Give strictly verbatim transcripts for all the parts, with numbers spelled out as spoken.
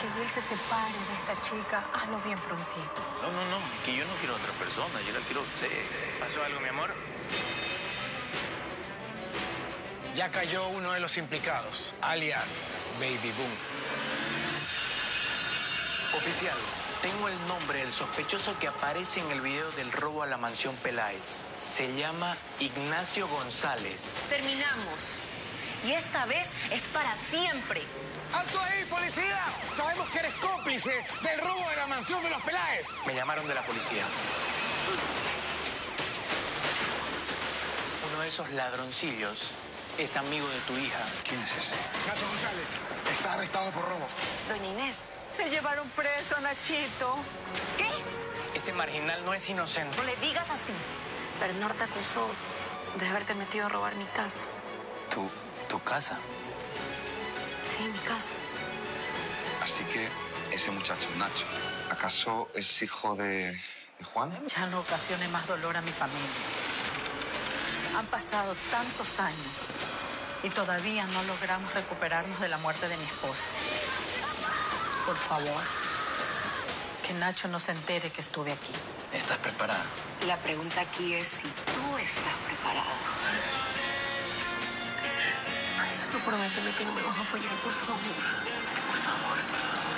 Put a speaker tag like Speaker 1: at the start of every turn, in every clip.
Speaker 1: que él se separe de esta chica, hazlo bien prontito.
Speaker 2: No, no, no, que yo no quiero a otra persona, yo la quiero a usted.
Speaker 3: ¿Pasó algo, mi amor?
Speaker 4: Ya cayó uno de los implicados, alias Baby Boom.
Speaker 3: Oficial, tengo el nombre del sospechoso que aparece en el video del robo a la mansión Peláez. Se llama Ignacio González.
Speaker 5: Terminamos. Y esta vez es para siempre.
Speaker 4: ¡Alto ahí, policía! Sabemos que eres cómplice del robo de la mansión de los Peláez.
Speaker 3: Me llamaron de la policía. Uno de esos ladroncillos es amigo de tu hija.
Speaker 4: ¿Quién es ese? Nacho González. Está arrestado por robo.
Speaker 5: Doña Inés.
Speaker 1: Se llevaron preso a Nachito.
Speaker 5: ¿Qué?
Speaker 3: Ese marginal no es inocente.
Speaker 5: No le digas así.
Speaker 6: Bernard te acusó de haberte metido a robar mi casa.
Speaker 3: ¿Tu, tu casa?
Speaker 6: Sí, mi casa.
Speaker 7: Así que ese muchacho, Nacho, ¿acaso es hijo de, de Juan?
Speaker 1: Ya no ocasione más dolor a mi familia. Han pasado tantos años y todavía no logramos recuperarnos de la muerte de mi esposa. Por favor, que Nacho no se entere que estuve aquí.
Speaker 3: ¿Estás preparada?
Speaker 5: La pregunta aquí es si tú estás preparado.
Speaker 6: Ay, solo prométeme que no me vas a follar, por favor. Por favor, por favor.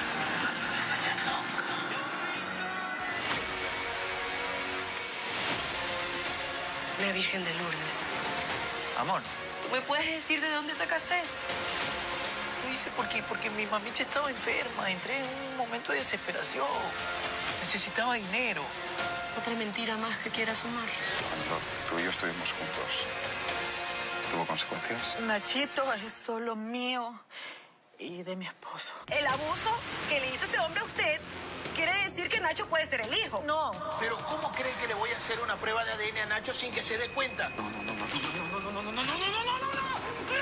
Speaker 5: La Virgen de Lourdes.
Speaker 3: Amor.
Speaker 6: ¿Tú me puedes decir de dónde sacaste esto?
Speaker 3: Lo hice porque, porque mi mamicha estaba enferma. Entré en un momento de desesperación. Necesitaba dinero.
Speaker 6: Otra mentira más que quieras sumar.
Speaker 7: Cuando tú y yo estuvimos juntos, ¿tuvo consecuencias?
Speaker 1: Nachito es solo mío y de mi esposo.
Speaker 5: El abuso que le hizo ese hombre a usted quiere decir que Nacho puede ser el hijo.
Speaker 1: No.
Speaker 8: ¿Pero cómo cree que le voy a hacer una prueba de A D N a Nacho sin que se dé cuenta?
Speaker 7: No, no, no, no, no,
Speaker 8: No, no, no, no, no, no, no, no, no, no, no, no, no,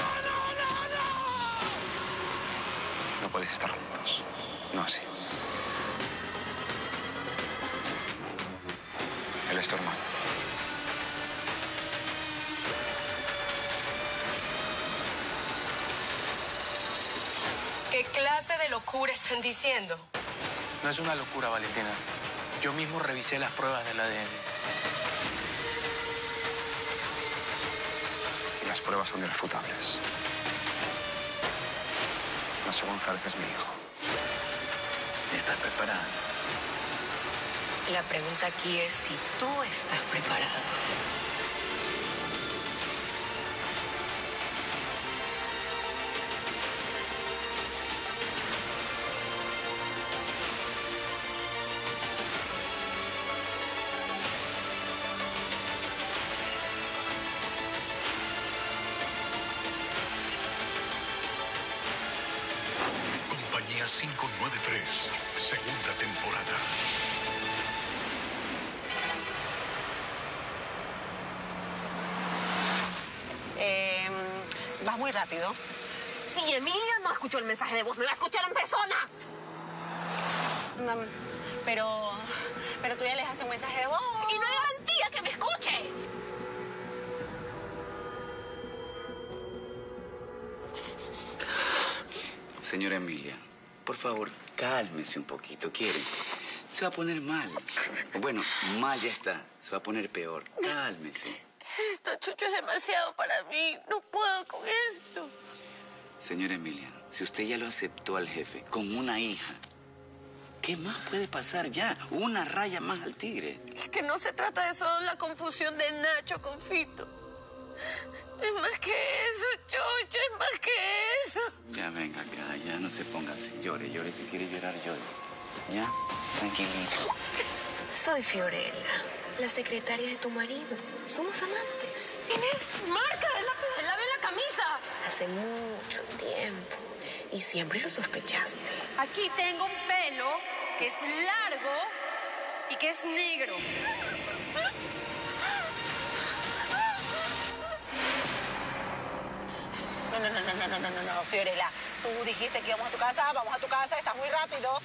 Speaker 7: no podéis estar juntos. No así. Él es tu hermano.
Speaker 6: ¿Qué clase de locura están diciendo?
Speaker 3: No es una locura, Valentina. Yo mismo revisé las pruebas del A D N.
Speaker 7: Y las pruebas son irrefutables. Nacho González es mi hijo.
Speaker 3: ¿Estás preparada?
Speaker 5: La pregunta aquí es si tú estás preparado.
Speaker 9: Compañía cinco nueve tres, segunda temporada.
Speaker 1: Eh, vas muy rápido.
Speaker 6: Si Emilia no escuchó el mensaje de voz, me va a escuchar en persona.
Speaker 1: No, pero, pero tú ya le dejaste un mensaje de voz.
Speaker 6: Y no hay garantía que me escuche.
Speaker 10: Señora Emilia, por favor, cálmese un poquito, ¿quiere? Se va a poner mal. Bueno, mal ya está. Se va a poner peor. Cálmese.
Speaker 6: Esto, Chucho, es demasiado para mí. No puedo con esto.
Speaker 10: Señora Emilia, si usted ya lo aceptó al jefe con una hija, ¿qué más puede pasar ya? Una raya más al tigre.
Speaker 6: Es que no se trata de solo la confusión de Nacho con Fito. Es más que eso, Chucho, es más que eso.
Speaker 10: Ya venga acá, ya no se ponga así. Llore, llore. Si quiere llorar, llore. ¿Ya? Tranquilito.
Speaker 6: Soy Fiorella, la secretaria de tu marido. Somos amantes. Inés, marca de lápiz, se lave la camisa. Hace mucho tiempo. Y siempre lo sospechaste.
Speaker 11: Aquí tengo un pelo que es largo y que es negro.
Speaker 1: No, no, no, no, no, no, no, no, no, Fiorella. Tú dijiste que íbamos a tu casa, vamos a tu casa, estás muy rápido.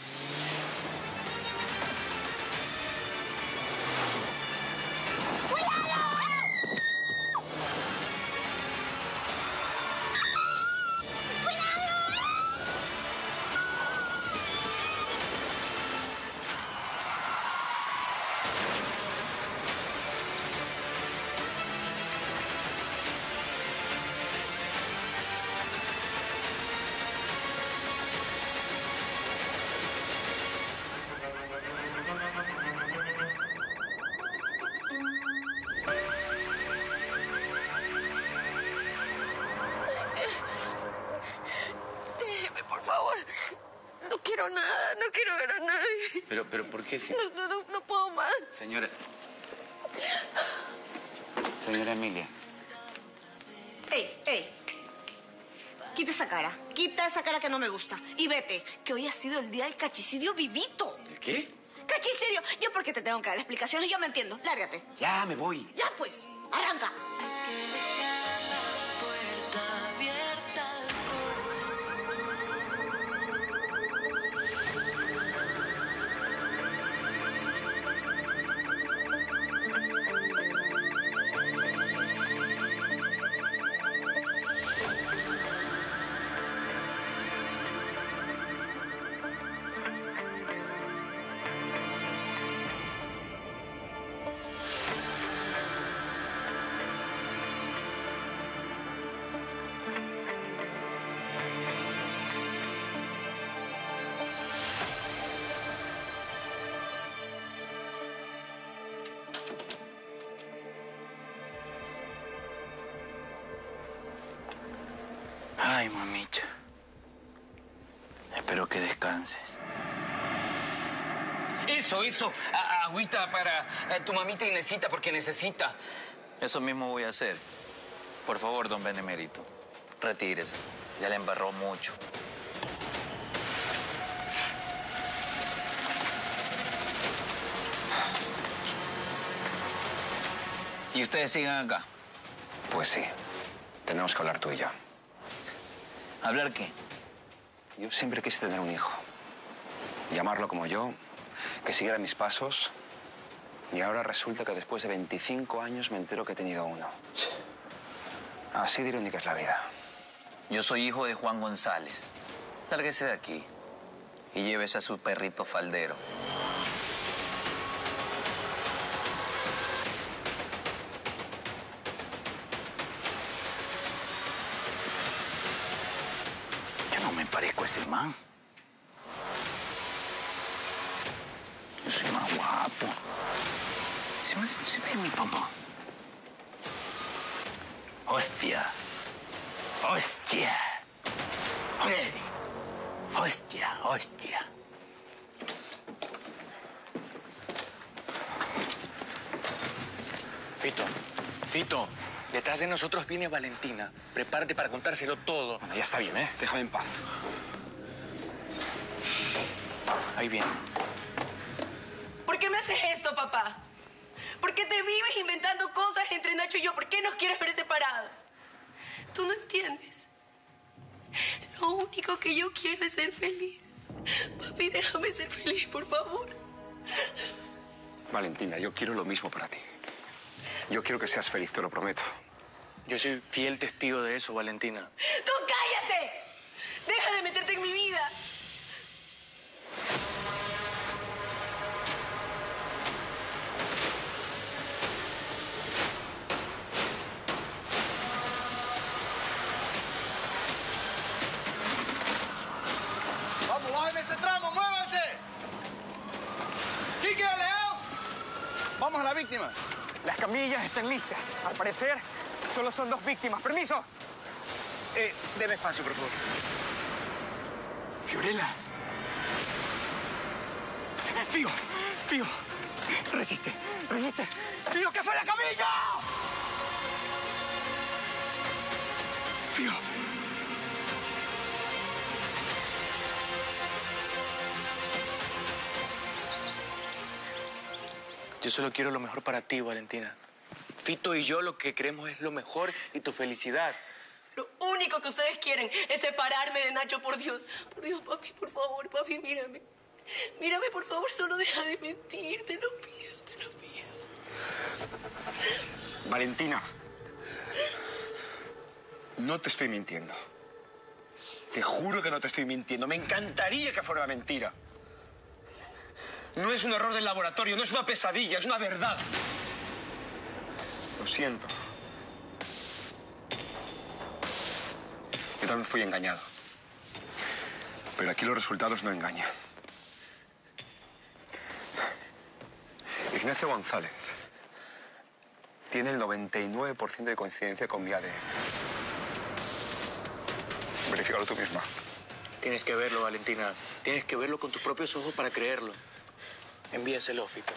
Speaker 6: Ay.
Speaker 3: Pero, pero, ¿por qué? Si...
Speaker 6: No, no, no, no puedo más.
Speaker 10: Señora... Señora Emilia.
Speaker 12: ¡Ey, ey! Quita esa cara. Quita esa cara que no me gusta. Y vete, que hoy ha sido el día del cachicidio vivito.
Speaker 10: ¿El qué?
Speaker 12: ¡Cachicidio! Yo porque te tengo que dar explicaciones, yo me entiendo. Lárgate.
Speaker 10: Ya, me voy.
Speaker 12: Ya, pues. Arranca.
Speaker 3: Ay, mamicha. Espero que descanses.
Speaker 4: Eso, eso. A- agüita para eh, tu mamita Inesita porque necesita.
Speaker 2: Eso mismo voy a hacer. Por favor, don Benemérito, retírese. Ya le embarró mucho. ¿Y ustedes sigan acá?
Speaker 7: Pues sí. Tenemos que hablar tú y yo.
Speaker 2: ¿Hablar qué?
Speaker 7: Yo siempre quise tener un hijo. Llamarlo como yo, que siguiera mis pasos. Y ahora resulta que después de veinticinco años me entero que he tenido uno. Así de irónica es la vida.
Speaker 2: Yo soy hijo de Juan González. Lárguese de aquí y llévese a su perrito faldero.
Speaker 3: Yo no me parezco a ese man. Yo soy más guapo. Se me, se me ve mi papá. Hostia. Hostia. Joder. Hostia, hostia. Fito, Fito, detrás de nosotros viene Valentina. Prepárate para contárselo todo.
Speaker 7: Bueno, ya está bien, ¿eh? Déjame en paz.
Speaker 3: Ahí viene.
Speaker 6: ¿Por qué me haces esto, papá? ¿Por qué te vives inventando cosas entre Nacho y yo? ¿Por qué nos quieres ver separados? Tú no entiendes. Lo único que yo quiero es ser feliz. Papi, déjame ser feliz, por favor.
Speaker 7: Valentina, yo quiero lo mismo para ti. Yo quiero que seas feliz, te lo prometo.
Speaker 3: Yo soy fiel testigo de eso, Valentina.
Speaker 6: ¡Tú cállate! ¡Deja de meterte en mi vida!
Speaker 4: Vamos, bájeme ese tramo, muévanse. Quique, León. Vamos a la víctima.
Speaker 13: Las camillas están listas. Al parecer, solo son dos víctimas. ¡Permiso!
Speaker 4: Eh, deme espacio, por favor.
Speaker 13: Fiorella. Fío, Fío. Resiste, resiste. Fío, ¿qué fue la camilla? Fío.
Speaker 3: Yo solo quiero lo mejor para ti, Valentina. Fito y yo lo que queremos es lo mejor y tu felicidad.
Speaker 6: Lo único que ustedes quieren es separarme de Nacho, por Dios. Por Dios, papi, por favor, papi, mírame. Mírame, por favor, solo deja de mentir. Te lo pido, te lo pido.
Speaker 7: Valentina, no te estoy mintiendo. Te juro que no te estoy mintiendo. Me encantaría que fuera mentira. No es un error del laboratorio, no es una pesadilla, es una verdad. Lo siento. Yo también fui engañado. Pero aquí los resultados no engañan. Ignacio González tiene el noventa y nueve por ciento de coincidencia con mi A D N. Verifícalo tú misma.
Speaker 3: Tienes que verlo, Valentina. Tienes que verlo con tus propios ojos para creerlo. Envíaselo, Fito.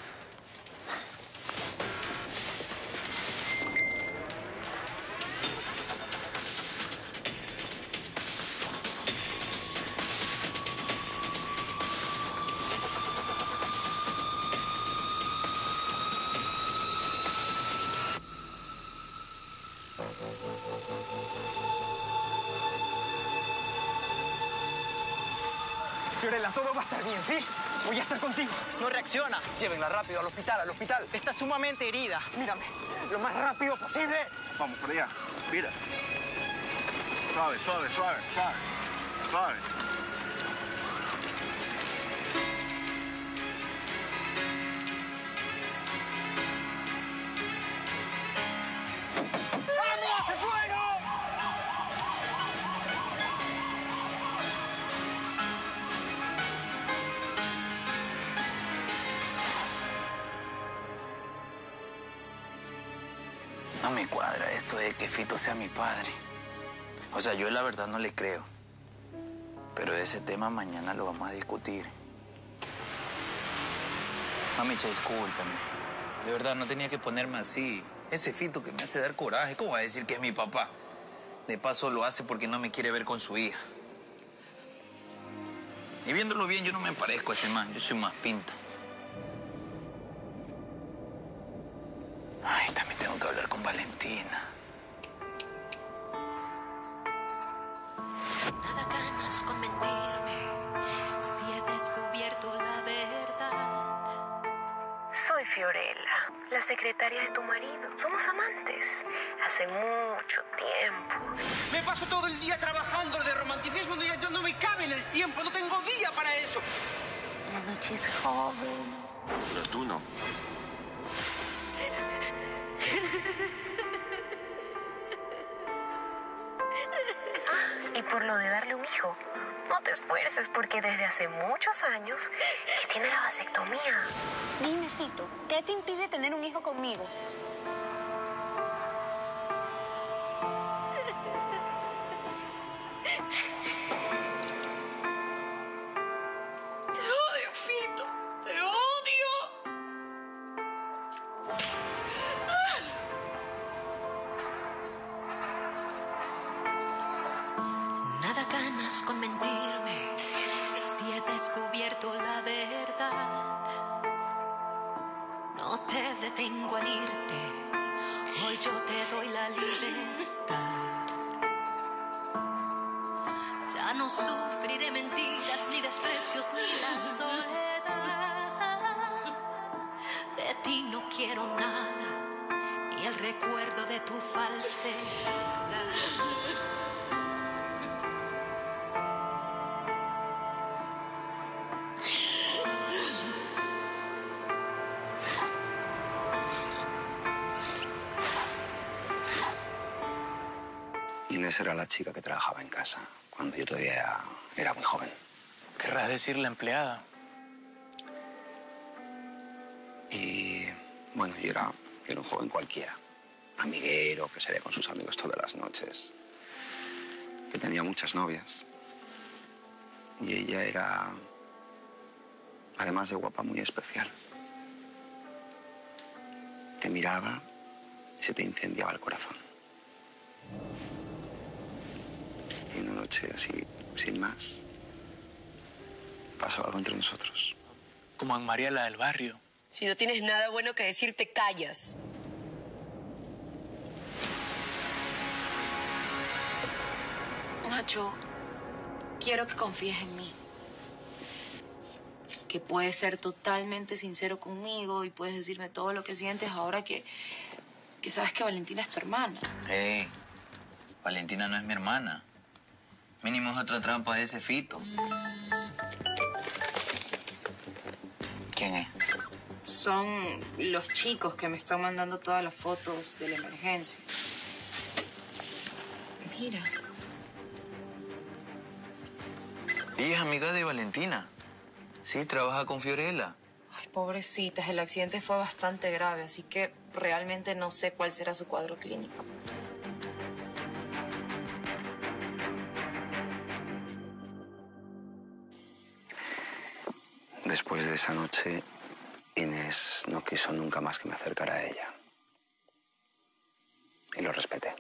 Speaker 13: Fiorella, todo va a estar bien, ¿sí? Voy a estar contigo.
Speaker 14: No reacciona.
Speaker 13: Llévenla rápido al hospital, al hospital.
Speaker 14: Está sumamente herida.
Speaker 13: Mírame, lo más rápido posible.
Speaker 4: Vamos, por allá. Mira. Suave, suave, suave, suave. Suave.
Speaker 13: ¡Vamos, hace fuego!
Speaker 2: No me cuadra esto de que Fito sea mi padre. O sea, yo la verdad no le creo. Pero ese tema mañana lo vamos a discutir. Mamicha, discúlpame. De verdad, no tenía que ponerme así. Ese Fito que me hace dar coraje, ¿cómo va a decir que es mi papá? De paso lo hace porque no me quiere ver con su hija. Y viéndolo bien, yo no me parezco a ese man. Yo soy más pinta. Ay, también tengo que hablar con Valentina.
Speaker 15: Nada ganas con mentirme si he descubierto la verdad.
Speaker 6: Soy Fiorella, la secretaria de tu marido. Somos amantes. Hace mucho tiempo.
Speaker 8: Me paso todo el día trabajando de romanticismo, no, ya no me cabe en el tiempo, no tengo día para eso.
Speaker 6: La noche es joven.
Speaker 7: Pero tú no.
Speaker 6: Ah, y por lo de darle un hijo, no te esfuerces porque desde hace muchos años que tiene la vasectomía.
Speaker 12: Dime, Fito, ¿qué te impide tener un hijo conmigo?
Speaker 15: Te odio, Fito. Te odio. Nada ganas con mentirme si he descubierto la verdad. No te detengo al irte, hoy yo te doy la libertad. Ya no sufriré mentiras, ni desprecios, ni la soledad. De ti no quiero nada, ni el recuerdo de tu falsedad.
Speaker 7: Inés era la chica que trabajaba en casa cuando yo todavía era muy joven.
Speaker 3: Querrás decir la empleada.
Speaker 7: Y bueno, yo era, yo era un joven cualquiera. Amiguero, que salía con sus amigos todas las noches. Que tenía muchas novias. Y ella era, además de guapa, muy especial. Te miraba y se te incendiaba el corazón. Y una noche así, sin más, pasó algo entre nosotros.
Speaker 3: Como en María la del barrio.
Speaker 5: Si no tienes nada bueno que decir, te callas.
Speaker 16: Nacho, quiero que confíes en mí. Que puedes ser totalmente sincero conmigo y puedes decirme todo lo que sientes ahora que, que sabes que Valentina es tu hermana.
Speaker 2: Hey, Valentina no es mi hermana. Mínimo es otra trampa de ese Fito. ¿Quién es?
Speaker 16: Son los chicos que me están mandando todas las fotos de la emergencia. Mira.
Speaker 2: Ella es amiga de Valentina. Sí, trabaja con Fiorella.
Speaker 16: Ay, pobrecitas, el accidente fue bastante grave, así que realmente no sé cuál será su cuadro clínico.
Speaker 7: Después de esa noche, Inés no quiso nunca más que me acercara a ella. Y lo respeté.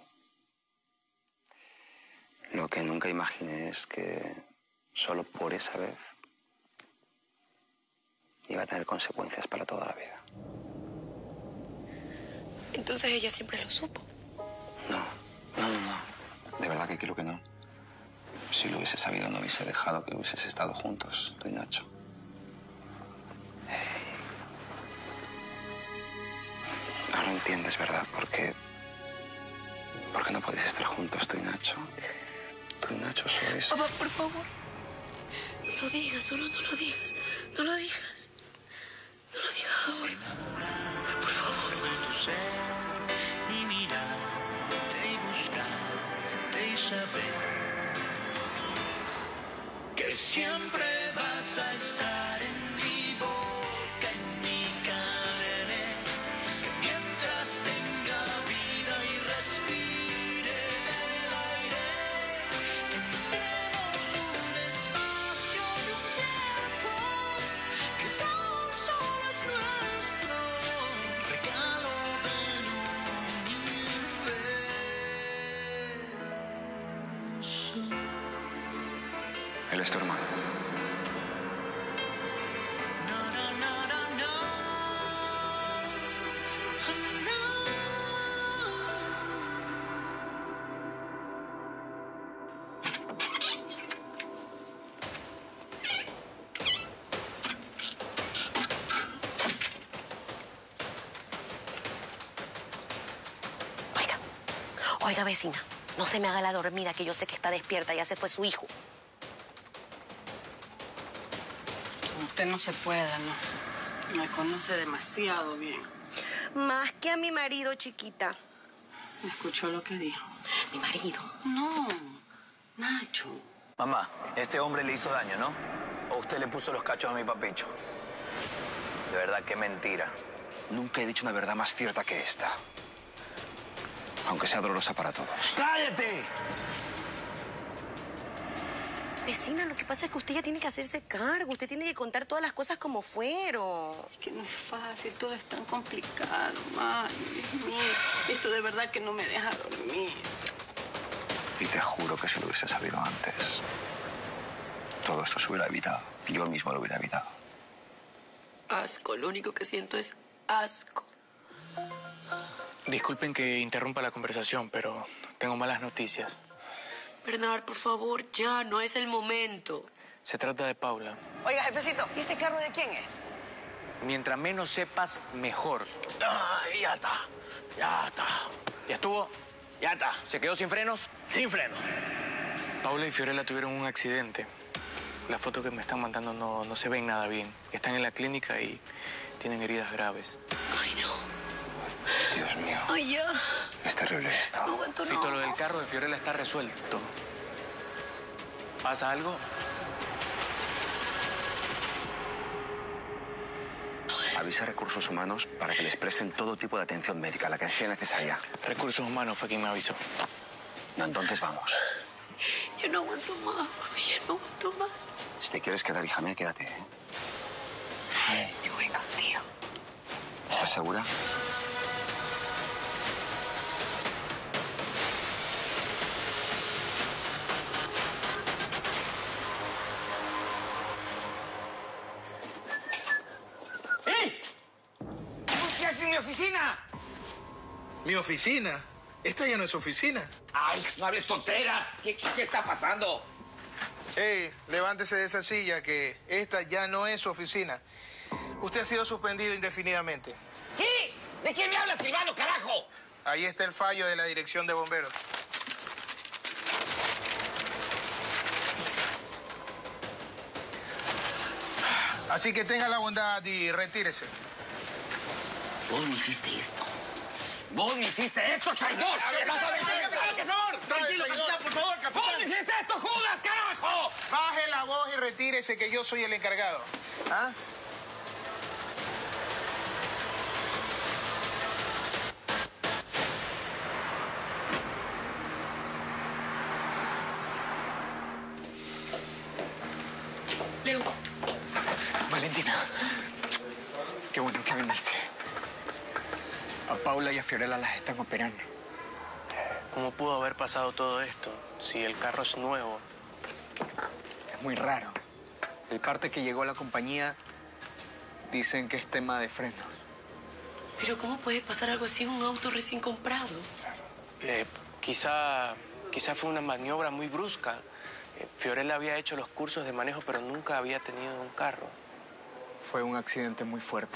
Speaker 7: Lo que nunca imaginé es que solo por esa vez iba a tener consecuencias para toda la vida.
Speaker 6: Entonces ella siempre lo supo.
Speaker 7: No, no, no, no. De verdad que creo que no. Si lo hubiese sabido, no hubiese dejado que hubieses estado juntos, tú y Nacho. Ahora entiendes, ¿verdad? ¿Por qué? ¿Por qué no podéis estar juntos, tú y Nacho? Tú y Nacho sois...
Speaker 6: Papá, por favor. No lo digas, solo no lo digas. No lo digas. No lo digas ahora. Por favor.
Speaker 14: Tu ser y mirarte y buscarte y saber que siempre vas a estar en mi boca, en mi carne, mientras tenga vida y respire el aire, tendremos un espacio y un tiempo que tan solo es nuestro regalo del universo.
Speaker 7: Él es tu hermano.
Speaker 6: Oiga, oiga, vecina, no se me haga la dormida, que yo sé que está despierta, ya se fue su hijo.
Speaker 1: Usted no se puede, ¿no? Me conoce demasiado bien.
Speaker 6: Más que a mi marido, chiquita.
Speaker 1: ¿Escuchó lo que dijo?
Speaker 6: ¿Mi marido?
Speaker 1: No, Nacho.
Speaker 2: Mamá, este hombre le hizo daño, ¿no? ¿O usted le puso los cachos a mi papicho? De verdad, qué mentira.
Speaker 7: Nunca he dicho una verdad más cierta que esta. Aunque sea dolorosa para todos.
Speaker 2: ¡Cállate!
Speaker 6: Vecina, lo que pasa es que usted ya tiene que hacerse cargo. Usted tiene que contar todas las cosas como fueron.
Speaker 1: Es que no es fácil, todo es tan complicado, mami. Dios mío, esto de verdad que no me deja dormir.
Speaker 7: Y te juro que si lo hubiese sabido antes, todo esto se hubiera evitado. Yo mismo lo hubiera evitado.
Speaker 6: Asco, lo único que siento es asco.
Speaker 3: Disculpen que interrumpa la conversación, pero tengo malas noticias.
Speaker 6: Bernard, por favor, ya, no es el momento.
Speaker 3: Se trata de Paula.
Speaker 17: Oiga, jefecito, ¿y este carro de quién es?
Speaker 3: Mientras menos sepas, mejor.
Speaker 17: Ay, ya está, ya está.
Speaker 3: ¿Ya estuvo?
Speaker 17: Ya está.
Speaker 3: ¿Se quedó sin frenos?
Speaker 17: Sin freno.
Speaker 3: Paula y Fiorella tuvieron un accidente. Las fotos que me están mandando no, no se ven nada bien. Están en la clínica y tienen heridas graves.
Speaker 6: Ay, no.
Speaker 7: Dios mío.
Speaker 6: Ay, ya.
Speaker 7: Es terrible esto.
Speaker 6: No aguanto, no.
Speaker 3: Fito, lo del carro de Fiorella está resuelto. ¿Pasa algo?
Speaker 7: Avisa a Recursos Humanos para que les presten todo tipo de atención médica, la que sea necesaria.
Speaker 3: Recursos Humanos fue quien me avisó.
Speaker 7: No, entonces vamos.
Speaker 6: Yo no aguanto más, mami, yo no aguanto más.
Speaker 7: Si te quieres quedar, hija mía, quédate, ¿eh?
Speaker 6: Yo voy contigo.
Speaker 7: ¿Estás segura?
Speaker 4: ¿En mi oficina?
Speaker 18: ¿Mi oficina? Esta ya no es oficina.
Speaker 4: Ay, no hables tonteras. ¿Qué, qué está pasando?
Speaker 18: Ey, levántese de esa silla, que esta ya no es oficina. Usted ha sido suspendido indefinidamente.
Speaker 4: ¿Qué? ¿De quién me habla, Silvano, carajo?
Speaker 18: Ahí está el fallo de la Dirección de Bomberos. Así que tenga la bondad y retírese.
Speaker 4: Vos me hiciste esto. Vos me hiciste esto, traidor.
Speaker 18: Tranquilo, capitán, por favor, capitán.
Speaker 4: Vos me hiciste esto, Judas, carajo.
Speaker 18: Baje la voz y retírese, que yo soy el encargado. ¿Ah?
Speaker 6: Leo.
Speaker 7: Valentina.
Speaker 13: Paula y a Fiorella las están operando.
Speaker 3: ¿Cómo pudo haber pasado todo esto si el carro es nuevo?
Speaker 13: Es muy raro. El parte que llegó a la compañía dicen que es tema de frenos.
Speaker 6: Pero ¿cómo puede pasar algo así en un auto recién comprado?
Speaker 3: Eh, quizá, quizá fue una maniobra muy brusca. Eh, Fiorella había hecho los cursos de manejo, pero nunca había tenido un carro.
Speaker 13: Fue un accidente muy fuerte.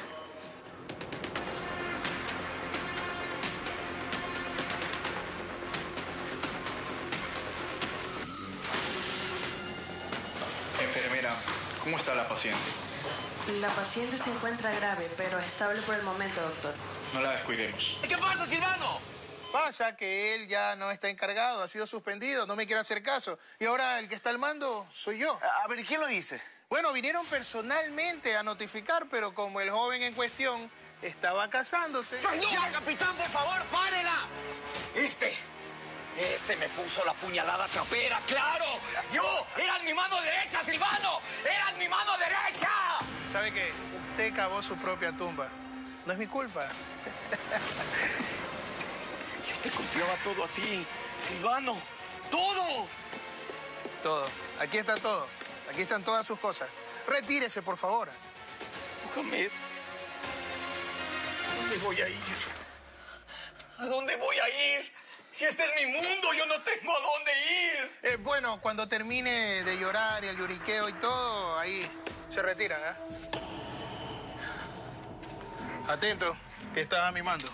Speaker 19: Enfermera, ¿cómo está la paciente?
Speaker 20: La paciente se encuentra grave, pero estable por el momento, doctor.
Speaker 19: No la descuidemos.
Speaker 4: ¿Qué pasa, Silvano?
Speaker 18: Pasa que él ya no está encargado, ha sido suspendido, no me quiere hacer caso. Y ahora el que está al mando soy yo.
Speaker 4: A ver, ¿quién lo dice?
Speaker 18: Bueno, vinieron personalmente a notificar, pero como el joven en cuestión estaba casándose...
Speaker 4: ¡Ya, capitán, por favor, párela! Este, este me puso la puñalada trapera, ¡claro! ¡Yo! ¡Eran mi mano derecha, Silvano! ¡Eran mi mano derecha!
Speaker 18: ¿Sabe qué? Usted cavó su propia tumba. No es mi culpa.
Speaker 4: Yo te confiaba todo a ti, Silvano. ¡Todo!
Speaker 18: Todo. Aquí está todo. Aquí están todas sus cosas. Retírese, por favor.
Speaker 4: Mohamed, ¿a dónde voy a ir? ¿A dónde voy a ir? Si este es mi mundo, yo no tengo a dónde ir.
Speaker 18: Eh, bueno, cuando termine de llorar y el lloriqueo y todo, ahí se retiran, ¿eh? Atento, que estás a mi mando.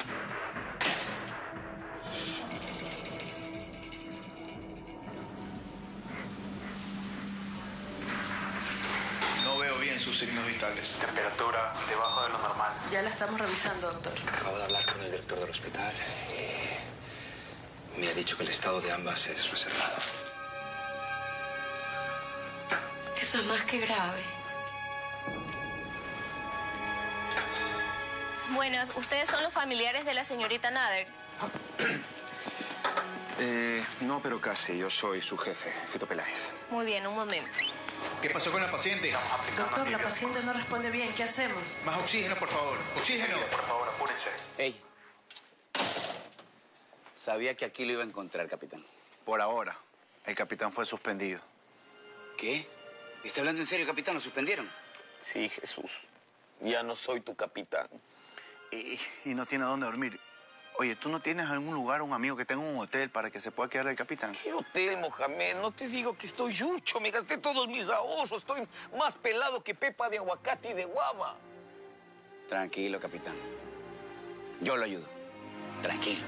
Speaker 19: No veo bien sus signos vitales.
Speaker 3: Temperatura debajo de lo normal.
Speaker 20: Ya la estamos revisando, doctor.
Speaker 7: Acabo de hablar con el director del hospital y me ha dicho que el estado de ambas es reservado.
Speaker 6: Eso es más que grave.
Speaker 21: Buenas, ¿ustedes son los familiares de la señorita Nader?
Speaker 7: Eh, no, pero casi. Yo soy su jefe, Fito Peláez.
Speaker 21: Muy bien, un momento.
Speaker 19: ¿Qué pasó con la paciente?
Speaker 20: Doctor, la paciente no responde bien. ¿Qué hacemos?
Speaker 19: Más oxígeno, por favor. Oxígeno.
Speaker 3: Por favor, apúrense.
Speaker 10: Ey. Sabía que aquí lo iba a encontrar, capitán.
Speaker 2: Por ahora, el capitán fue suspendido.
Speaker 10: ¿Qué? ¿Está hablando en serio, capitán? ¿Lo suspendieron?
Speaker 4: Sí, Jesús. Ya no soy tu capitán.
Speaker 2: Y, y no tiene dónde dormir. Oye, ¿tú no tienes algún lugar, un amigo que tenga un hotel para que se pueda quedar el capitán?
Speaker 4: ¿Qué hotel, Mohamed? No te digo que estoy yucho. Me gasté todos mis ahorros. Estoy más pelado que pepa de aguacate y de guava.
Speaker 10: Tranquilo, capitán. Yo lo ayudo. Tranquilo.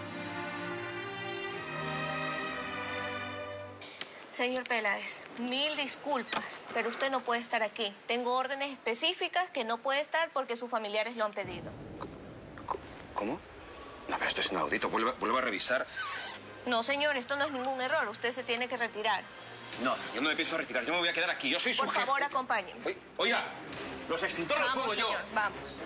Speaker 21: Señor Peláez, mil disculpas, pero usted no puede estar aquí. Tengo órdenes específicas que no puede estar porque sus familiares lo han pedido.
Speaker 7: ¿Cómo? No, pero esto es inaudito. Vuelva, vuelva a revisar.
Speaker 21: No, señor, esto no es ningún error. Usted se tiene que retirar.
Speaker 7: No, yo no me pienso retirar. Yo me voy a quedar aquí. Yo soy su
Speaker 21: Por
Speaker 7: jefe.
Speaker 21: favor, acompáñenme.
Speaker 7: Oye, oiga, los extintores los
Speaker 21: Vamos,
Speaker 7: pongo yo.
Speaker 21: señor, vamos.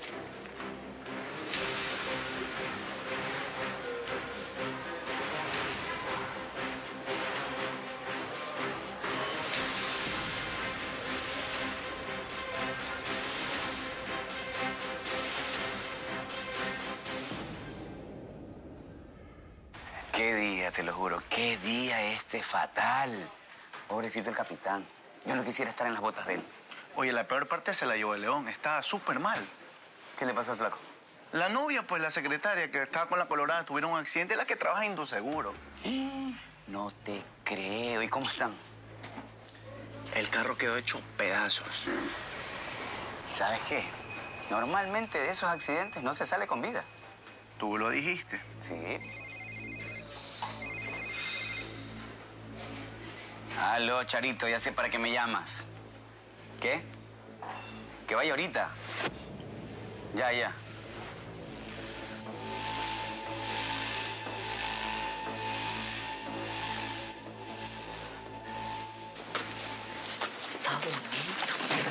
Speaker 10: Qué día, te lo juro. Qué día este fatal. Pobrecito el capitán. Yo no quisiera estar en las botas de él.
Speaker 2: Oye, la peor parte se la llevó el León. Está súper mal.
Speaker 10: ¿Qué le pasó al flaco?
Speaker 2: La novia, pues la secretaria que estaba con la colorada, tuvieron un accidente, la que trabaja en Indoseguro.
Speaker 10: No te creo. ¿Y cómo están?
Speaker 2: El carro quedó hecho pedazos.
Speaker 10: ¿Sabes qué? Normalmente de esos accidentes no se sale con vida.
Speaker 2: Tú lo dijiste.
Speaker 10: Sí. Aló, Charito, ya sé para qué me llamas. ¿Qué? Que vaya ahorita. Ya, ya.
Speaker 6: Está bonito.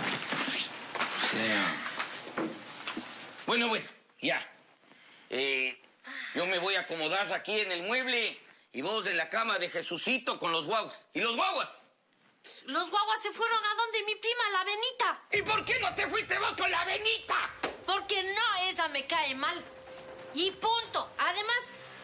Speaker 4: Bueno, bueno, ya. Eh, yo me voy a acomodar aquí en el mueble y vos en la cama de Jesucito con los guaguas. ¿Y los guaguas?
Speaker 15: Los guaguas se fueron a donde mi prima, la Benita.
Speaker 4: ¿Y por qué no te fuiste vos con la Benita?
Speaker 15: Porque no, ella me cae mal.
Speaker 9: Y punto. Además,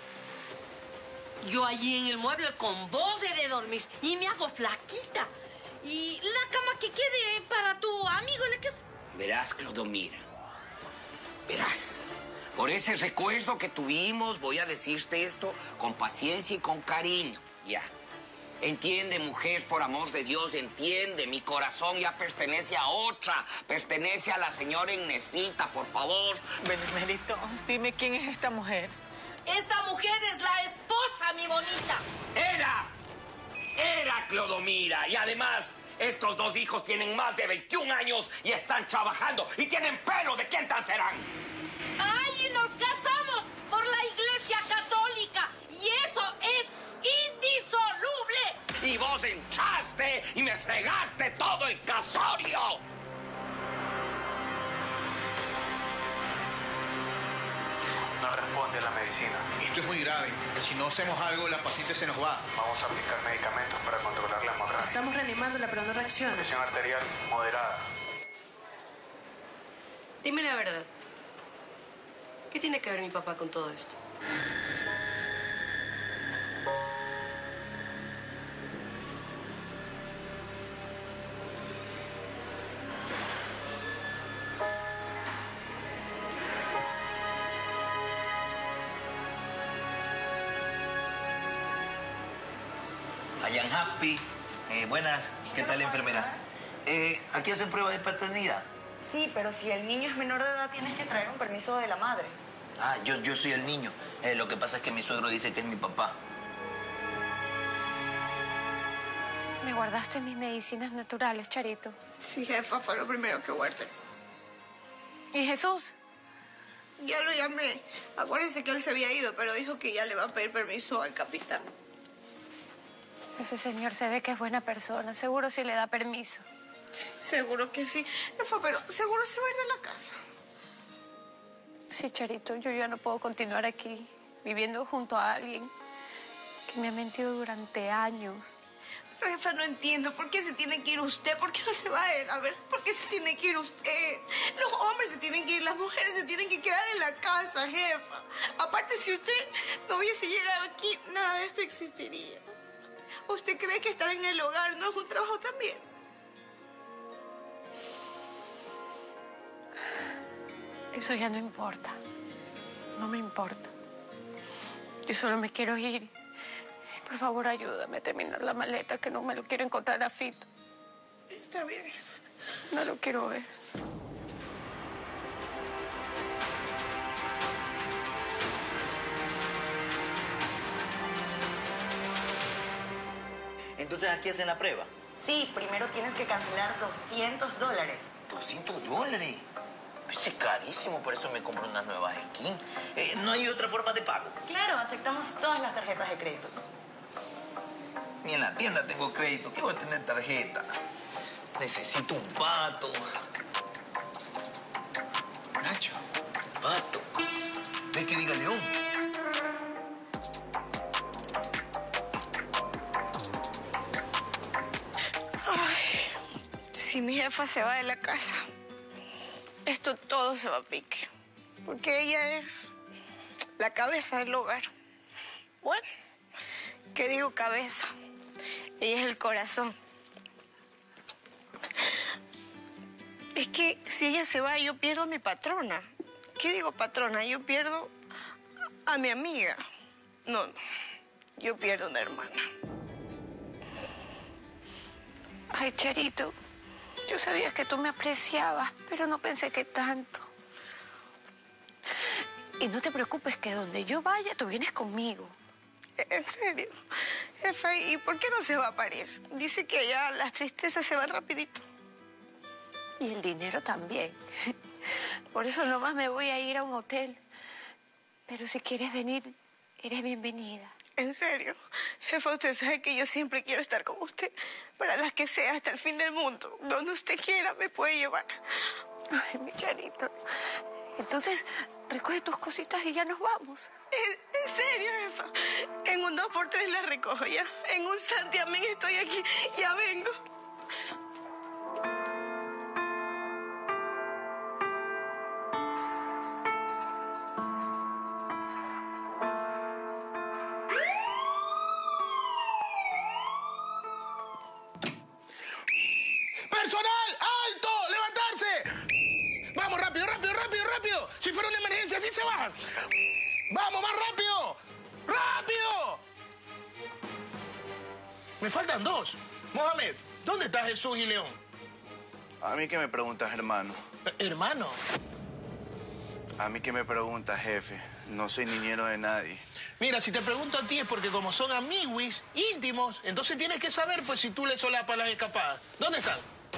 Speaker 9: yo allí en el mueble con vos de, de dormir y me hago flaquita. Y la cama que quede para tu amigo, ¿le que es?
Speaker 4: Verás, Clodomira. Verás. Por ese recuerdo que tuvimos, voy a decirte esto con paciencia y con cariño. Ya. Entiende, mujer, por amor de Dios, entiende. Mi corazón ya pertenece a otra. Pertenece a la señora Innesita, por favor.
Speaker 1: Benemerito, dime quién es esta mujer.
Speaker 9: Esta mujer es la esposa, mi bonita.
Speaker 4: ¡Era! ¡Era Clodomira! Y además, estos dos hijos tienen más de veintiún años y están trabajando y tienen pelo. ¿De quién tan serán?
Speaker 9: ¡Ay, y nos casamos por la Iglesia Católica! ¡Y eso es indisoluble!
Speaker 4: Y vos entraste y me fregaste todo el casorio.
Speaker 19: No responde la medicina.
Speaker 18: Esto es muy grave. Si no hacemos algo, la paciente se nos va.
Speaker 19: Vamos a aplicar medicamentos para controlar la hemorragia.
Speaker 20: Estamos reanimándola, pero no reacciona.
Speaker 19: Presión arterial moderada.
Speaker 20: Dime la verdad. ¿Qué tiene que ver mi papá con todo esto?
Speaker 2: Ayan Happy. Eh, buenas. ¿Qué tal, enfermera? Eh, ¿Aquí hacen prueba de paternidad?
Speaker 1: Sí, pero si el niño es menor de edad, tienes que traer un permiso de la madre.
Speaker 2: Ah, yo, yo soy el niño. Eh, lo que pasa es que mi suegro dice que es mi papá.
Speaker 21: ¿Me guardaste mis medicinas naturales, Charito?
Speaker 12: Sí, jefa, fue lo primero que guardé.
Speaker 21: ¿Y Jesús?
Speaker 12: Ya lo llamé. Acuérdense que él se había ido, pero dijo que ya le va a pedir permiso al capitán.
Speaker 21: Ese señor se ve que es buena persona. Seguro sí le da permiso.
Speaker 12: Sí, seguro que sí. Jefa, pero seguro se va a ir de la casa.
Speaker 21: Sí, Charito, yo ya no puedo continuar aquí, viviendo junto a alguien que me ha mentido durante años.
Speaker 12: Pero, jefa, no entiendo. ¿Por qué se tiene que ir usted? ¿Por qué no se va él? A ver, ¿por qué se tiene que ir usted? Los hombres se tienen que ir, las mujeres se tienen que quedar en la casa, jefa. Aparte, si usted no hubiese llegado aquí, nada de esto existiría. ¿Usted cree que estar en el hogar no es un trabajo también?
Speaker 21: Eso ya no importa. No me importa. Yo solo me quiero ir. Por favor, ayúdame a terminar la maleta, que no me lo quiero encontrar a Fito.
Speaker 12: Está bien, jefa.
Speaker 21: No lo quiero ver.
Speaker 2: Entonces, ¿aquí hacen la prueba?
Speaker 1: Sí, primero tienes que cancelar doscientos dólares.
Speaker 2: ¿doscientos dólares? Ese es carísimo, por eso me compro unas nuevas skins. Eh, ¿No hay otra forma de pago?
Speaker 1: Claro, aceptamos todas las tarjetas de crédito.
Speaker 2: Ni en la tienda tengo crédito. ¿Qué voy a tener tarjeta? Necesito un pato.
Speaker 18: Nacho.
Speaker 2: Pato. ¿Ves que diga León?
Speaker 12: Ay, si mi jefa se va de la casa, esto todo se va a pique. Porque ella es la cabeza del hogar. Bueno, ¿qué digo cabeza? Ella es el corazón. Es que si ella se va, yo pierdo a mi patrona. ¿Qué digo patrona? Yo pierdo a mi amiga. No, no. Yo pierdo una hermana.
Speaker 21: Ay, Charito, yo sabía que tú me apreciabas, pero no pensé que tanto. Y no te preocupes, que donde yo vaya, tú vienes conmigo.
Speaker 12: ¿En serio? Jefa, ¿y por qué no se va a París? Dice que allá las tristezas se van rapidito.
Speaker 21: Y el dinero también. Por eso nomás me voy a ir a un hotel. Pero si quieres venir, eres bienvenida.
Speaker 12: ¿En serio? Jefa, usted sabe que yo siempre quiero estar con usted. Para las que sea, hasta el fin del mundo. Donde usted quiera, me puede llevar.
Speaker 21: Ay, mi Charito. Entonces, recoge tus cositas y ya nos vamos.
Speaker 12: ¿En, en serio, jefa? En un dos por tres las recojo ya. En un santiamén estoy aquí. Ya vengo.
Speaker 18: rápido! Si fuera una emergencia, así se bajan. ¡Vamos, más rápido! ¡Rápido! Me faltan dos. Mohamed, ¿dónde está Jesús y León?
Speaker 19: A mí que me preguntas, hermano.
Speaker 18: ¿Hermano?
Speaker 19: A mí que me preguntas, jefe. No soy niñero de nadie.
Speaker 18: Mira, si te pregunto a ti es porque como son amiguis, íntimos, entonces tienes que saber pues si tú le solapas las escapadas. ¿Dónde están?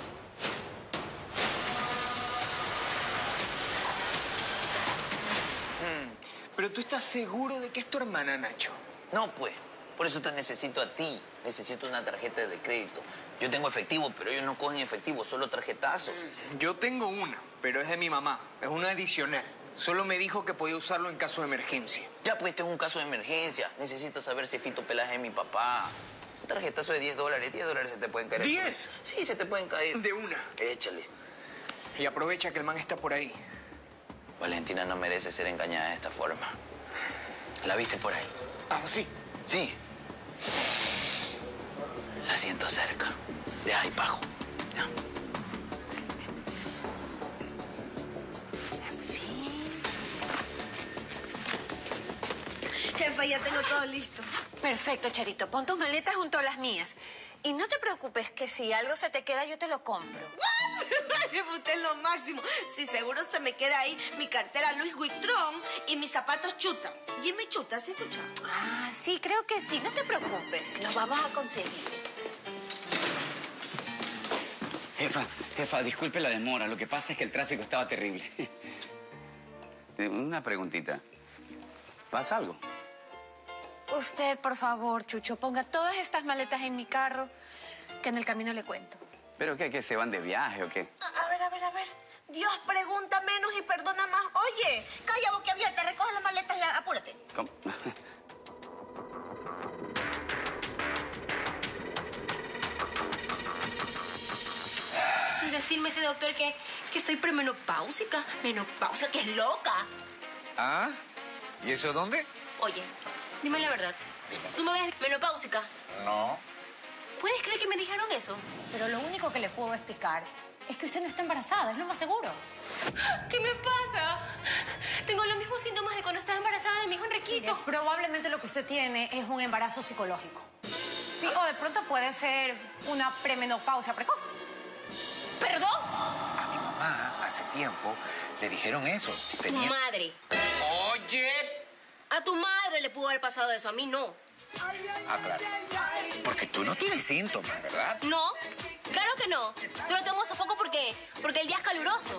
Speaker 13: Mm, pero tú estás seguro de que es tu hermana, Nacho.
Speaker 2: No, pues. Por eso te necesito a ti. Necesito una tarjeta de crédito. Yo tengo efectivo, pero ellos no cogen efectivo, solo tarjetazos.
Speaker 13: Yo tengo una, pero es de mi mamá. Es una adicional. Solo me dijo que podía usarlo en caso de emergencia.
Speaker 2: Ya, pues, tengo un caso de emergencia. Necesito saber si Fito Pelaje es mi papá. Un tarjetazo de diez dólares. diez dólares se te pueden caer.
Speaker 13: ¿diez?
Speaker 2: Sí, se te pueden caer.
Speaker 13: De una.
Speaker 2: Échale.
Speaker 13: Y aprovecha que el man está por ahí.
Speaker 2: Valentina no merece ser engañada de esta forma. ¿La viste por ahí?
Speaker 13: Ah, sí.
Speaker 2: Sí. La siento cerca. De ahí bajo. Ya.
Speaker 12: Jefa, ya tengo todo listo.
Speaker 21: Perfecto, Charito. Pon tus maletas junto a las mías. Y no te preocupes que si algo se te queda, yo te lo compro.
Speaker 12: ¿What? Jefa, usted es lo máximo. Sí, seguro se me queda ahí mi cartera Louis Vuitton y mis zapatos Chuta. Jimmy Chuta, ¿se escucha?
Speaker 21: Ah, sí, creo que sí. No te preocupes. Los vamos a conseguir.
Speaker 10: Jefa, jefa, disculpe la demora. Lo que pasa es que el tráfico estaba terrible. Una preguntita. ¿Pasa algo?
Speaker 21: Usted, por favor, Chucho, ponga todas estas maletas en mi carro, que en el camino le cuento.
Speaker 10: ¿Pero qué? ¿Que se van de viaje o qué?
Speaker 12: A, a ver, a ver, a ver. Dios pregunta menos y perdona más. Oye, calla boca abierta, recoge las maletas y apúrate.
Speaker 10: ¿Cómo?
Speaker 11: Decirme ese doctor que, que estoy premenopáusica. Menopáusica, que es loca.
Speaker 22: ¿Ah? ¿Y eso dónde?
Speaker 11: Oye, dime la verdad. ¿Tú me ves menopáusica?
Speaker 22: No.
Speaker 11: ¿Puedes creer que me dijeron eso?
Speaker 21: Pero lo único que le puedo explicar es que usted no está embarazada, es lo más seguro.
Speaker 11: ¿Qué me pasa? Tengo los mismos síntomas de cuando estaba embarazada de mi hijo Enriquito.
Speaker 21: Mire, probablemente lo que usted tiene es un embarazo psicológico. Sí, o de pronto puede ser una premenopausia precoz.
Speaker 11: ¿Perdón?
Speaker 22: A mi mamá hace tiempo le dijeron eso.
Speaker 11: Tenía... Tu madre.
Speaker 22: Oye.
Speaker 11: A tu madre le pudo haber pasado eso, a mí no.
Speaker 22: Ah, claro. Porque tú no tienes síntomas, ¿verdad?
Speaker 11: No, claro que no. Solo tengo sofoco porque, porque el día es caluroso.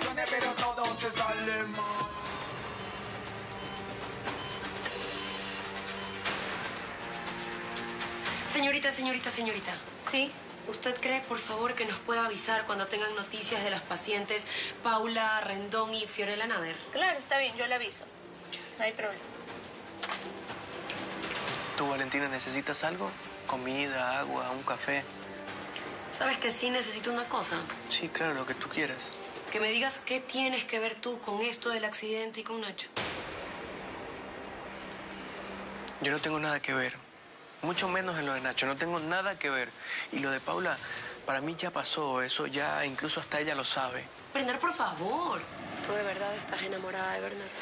Speaker 11: Señorita, señorita, señorita. ¿Sí? ¿Usted cree, por favor, que nos pueda avisar cuando tengan noticias de las pacientes Paula Rendón y Fiorella Nader?
Speaker 21: Claro, está bien, yo le aviso. No hay problema.
Speaker 3: ¿Tú, Valentina, necesitas algo? Comida, agua, un café.
Speaker 11: ¿Sabes que sí necesito una cosa?
Speaker 3: Sí, claro, lo que tú quieras.
Speaker 11: Que me digas qué tienes que ver tú con esto del accidente y con Nacho.
Speaker 3: Yo no tengo nada que ver. Mucho menos en lo de Nacho. No tengo nada que ver. Y lo de Paula, para mí ya pasó. Eso ya incluso hasta ella lo sabe.
Speaker 11: Bernard, por favor. ¿Tú de verdad estás enamorada de Bernard?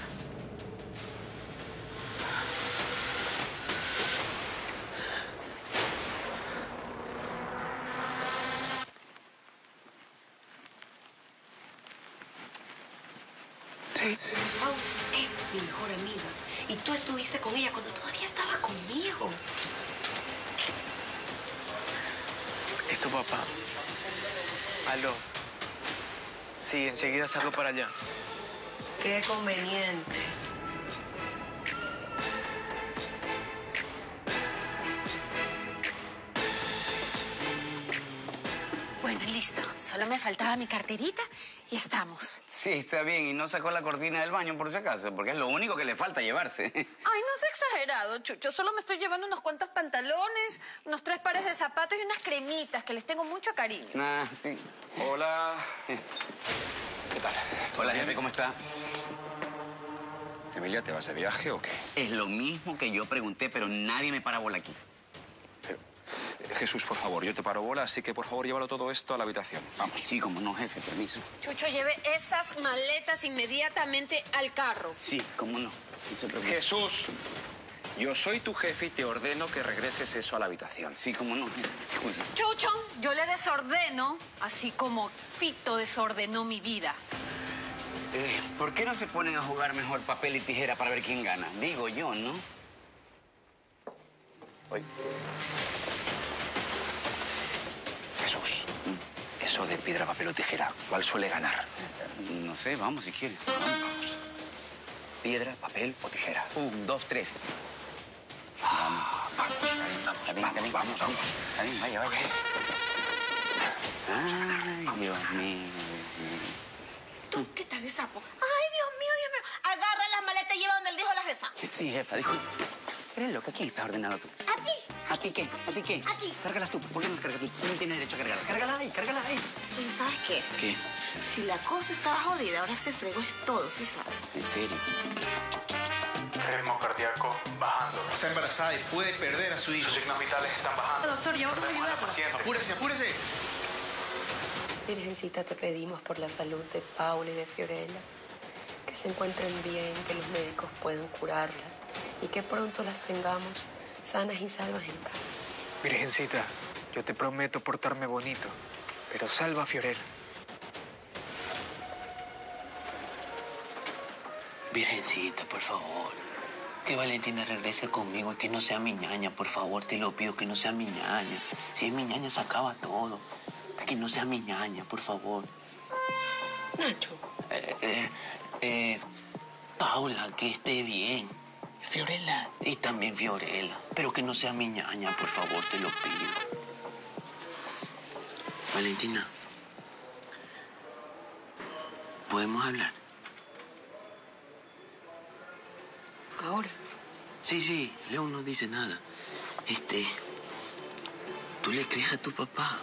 Speaker 22: Sí.
Speaker 11: Paula es mi mejor amiga. Y tú estuviste con ella cuando todavía estaba conmigo.
Speaker 3: Es tu papá. Aló. Sí, enseguida salgo para allá.
Speaker 11: Qué conveniente.
Speaker 21: Bueno, listo. Solo me faltaba mi carterita y estamos.
Speaker 10: Sí, está bien. Y no sacó la cortina del baño por si acaso, porque es lo único que le falta llevarse.
Speaker 21: Ay, no es exagerado, Chucho. Solo me estoy llevando unos cuantos pantalones, unos tres pares de zapatos y unas cremitas que les tengo mucho cariño.
Speaker 10: Ah, sí. Hola. ¿Qué tal? Hola, jefe, ¿cómo está?
Speaker 7: Emilia, ¿te vas de viaje o qué?
Speaker 10: Es lo mismo que yo pregunté, pero nadie me para bola aquí.
Speaker 7: Jesús, por favor, yo te paro bola, así que por favor llévalo todo esto a la habitación. Vamos.
Speaker 10: Sí, como no, jefe, permiso.
Speaker 11: Chucho, lleve esas maletas inmediatamente al carro.
Speaker 10: Sí, como no.
Speaker 7: Jesús, yo soy tu jefe y te ordeno que regreses eso a la habitación.
Speaker 10: Sí, como no.
Speaker 11: Chucho, yo le desordeno, así como Fito desordenó mi vida.
Speaker 10: Eh, ¿Por qué no se ponen a jugar mejor papel y tijera para ver quién gana? Digo yo, ¿no?
Speaker 7: Oye. Jesús, eso de piedra, papel o tijera, ¿cuál suele ganar?
Speaker 10: No sé, vamos si quieres.
Speaker 7: Vamos. Piedra, papel o tijera.
Speaker 10: Un, dos, tres.
Speaker 7: Ah, vamos, vamos, vamos, vamos, vamos.
Speaker 10: Está bien, vaya, vaya. Ay, Dios mío.
Speaker 12: ¿Tú qué tal de sapo? Ay, Dios mío, Dios mío. Agarra las maletas y lleva donde él dijo la jefa.
Speaker 10: Sí, jefa, dijo. Eres loca, ¿quién está ordenado tú?
Speaker 12: ¿A ti?
Speaker 10: ¿A ti qué? ¿A ti qué?
Speaker 12: A ti.
Speaker 10: Cárgalas tú. ¿Por qué no las cargas tú? Tú no tienes derecho a cargarlas. Cárgala ahí, cárgala ahí.
Speaker 12: ¿Y sabes qué?
Speaker 10: ¿Qué?
Speaker 12: Si la cosa estaba jodida, ahora se fregó es todo, ¿sí sabes?
Speaker 10: ¿En serio?
Speaker 5: Ritmo cardíaco bajando.
Speaker 18: Está embarazada y puede perder a su hijo.
Speaker 5: Sus signos vitales están bajando.
Speaker 20: Doctor, ya vamos a ayudar.
Speaker 18: Apúrese, apúrese.
Speaker 11: Virgencita, te pedimos por la salud de Paula y de Fiorella, que se encuentren bien, que los médicos puedan curarlas y que pronto las tengamos sanas y salvas en casa.
Speaker 13: Virgencita, yo te prometo portarme bonito, pero salva a Fiorella.
Speaker 2: Virgencita, por favor. Que Valentina regrese conmigo y que no sea mi ñaña, por favor. Te lo pido, que no sea mi ñaña. Si es mi ñaña, se acaba todo. Que no sea mi ñaña, por favor.
Speaker 11: Nacho.
Speaker 2: Eh, eh, eh, Paula, que esté bien. Fiorella. Y también Fiorella. Pero que no sea mi ñaña, por favor, te lo pido. Valentina. ¿Podemos hablar?
Speaker 11: ¿Ahora?
Speaker 2: Sí, sí. Leo no dice nada. Este... ¿Tú le crees a tu papá?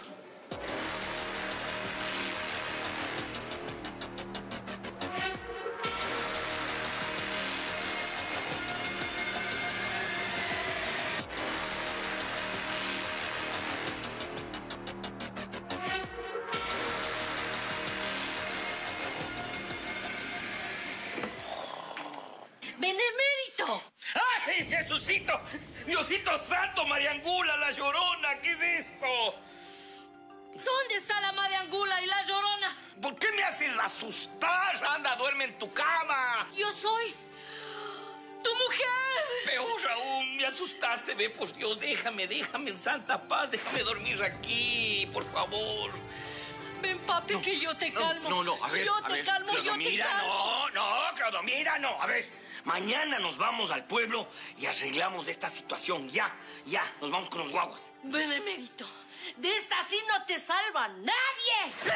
Speaker 9: ¡Benemérito!
Speaker 4: ¡Ay, Jesucito! ¡Diosito santo, María Angula, la Llorona! ¿Qué es esto?
Speaker 9: ¿Dónde está la madre Angula y la Llorona?
Speaker 4: ¿Por qué me haces asustar? Anda, duerme en tu cama.
Speaker 9: Yo soy tu mujer.
Speaker 4: Peor aún, me asustaste, ve, por Dios, déjame, déjame en santa paz, déjame dormir aquí, por favor.
Speaker 9: Ven, papi, no, que yo te calmo.
Speaker 4: No, no, no, a ver,
Speaker 9: Yo
Speaker 4: a
Speaker 9: te
Speaker 4: ver,
Speaker 9: calmo, yo te
Speaker 4: Clodomira,
Speaker 9: calmo.
Speaker 4: no, no, Clodomira, no. A ver, mañana nos vamos al pueblo y arreglamos esta situación. Ya, ya, nos vamos con los guaguas.
Speaker 9: Benemérito, de esta sí no te salva nadie.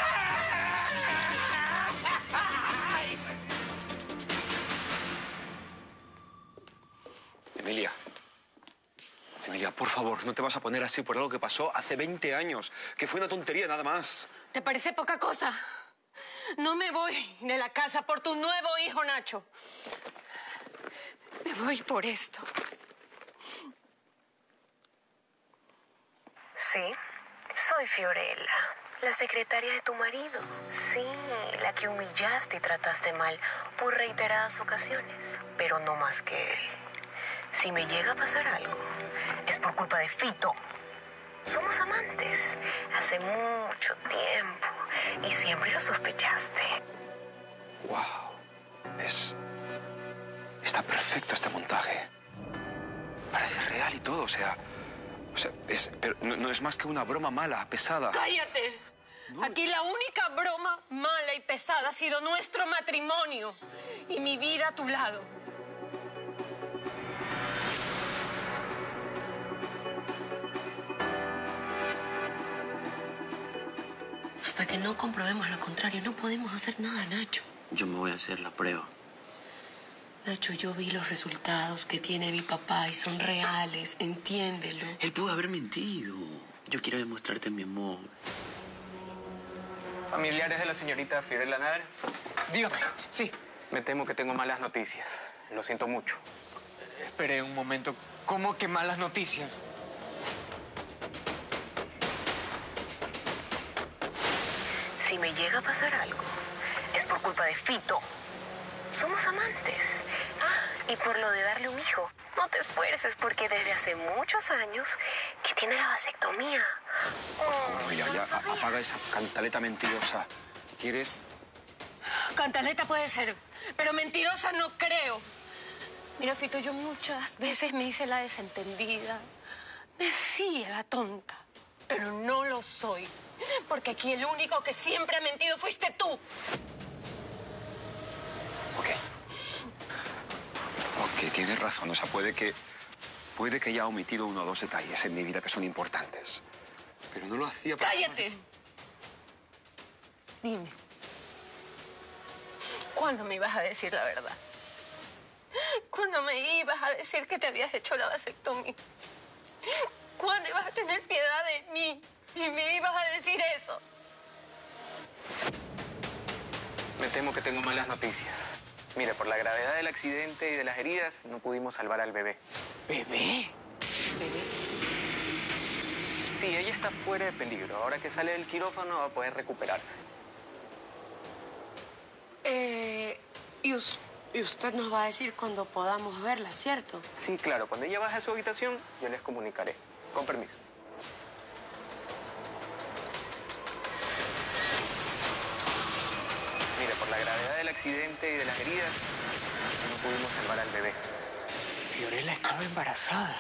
Speaker 7: Emilia. Emilia, por favor, no te vas a poner así por algo que pasó hace veinte años, que fue una tontería nada más.
Speaker 11: ¿Te parece poca cosa? No me voy de la casa por tu nuevo hijo, Nacho. Me voy por esto.
Speaker 6: Sí, soy Fiorella, la secretaria de tu marido. Sí, la que humillaste y trataste mal por reiteradas ocasiones, pero no más que él. Si me llega a pasar algo, es por culpa de Fito. Somos amantes hace mucho tiempo y siempre lo sospechaste.
Speaker 7: Wow. Es... Está perfecto este montaje. Parece real y todo, o sea... O sea, es, pero no, no es más que una broma mala, pesada.
Speaker 11: ¡Cállate! No. Aquí la única broma mala y pesada ha sido nuestro matrimonio y mi vida a tu lado. Hasta que no comprobemos lo contrario, no podemos hacer nada, Nacho.
Speaker 2: Yo me voy a hacer la prueba.
Speaker 11: Nacho, yo vi los resultados que tiene mi papá y son reales, entiéndelo.
Speaker 2: Él pudo haber mentido. Yo quiero demostrarte mi amor.
Speaker 13: Familiares de la señorita Fiorella Nader. Dígame. Sí. Me temo que tengo malas noticias. Lo siento mucho. Espere un momento. ¿Cómo que malas noticias?
Speaker 6: si me llega a pasar algo, es por culpa de Fito. Somos amantes. Ah, y por lo de darle un hijo. No te esfuerces porque desde hace muchos años que tiene la vasectomía.
Speaker 7: Oh, ya, ya, a- apaga esa cantaleta mentirosa. ¿Quieres?
Speaker 21: Cantaleta puede ser, pero mentirosa no creo. Mira, Fito, yo muchas veces me hice la desentendida. Me hacía la tonta, pero no lo soy. Porque aquí el único que siempre ha mentido fuiste tú.
Speaker 7: Ok. Ok, tienes razón. O sea, puede que... Puede que haya omitido uno o dos detalles en mi vida que son importantes. Pero no lo hacía para...
Speaker 21: ¡Cállate! Dime. ¿Cuándo me ibas a decir la verdad? ¿Cuándo me ibas a decir que te habías hecho la vasectomía? ¿Cuándo ibas a tener piedad de mí y me ibas a decir eso?
Speaker 13: Me temo que tengo malas noticias. Mire, por la gravedad del accidente y de las heridas, no pudimos salvar al bebé.
Speaker 21: ¿Bebé?
Speaker 13: ¿Bebé? Sí, ella está fuera de peligro. Ahora que sale del quirófano va a poder recuperarse.
Speaker 11: Eh, y, us- y usted nos va a decir cuando podamos verla, ¿cierto?
Speaker 13: Sí, claro. Cuando ella baje a su habitación, yo les comunicaré. Con permiso. Mire, por la gravedad del accidente y de las heridas, no pudimos salvar al bebé.
Speaker 3: Fiorella estaba embarazada.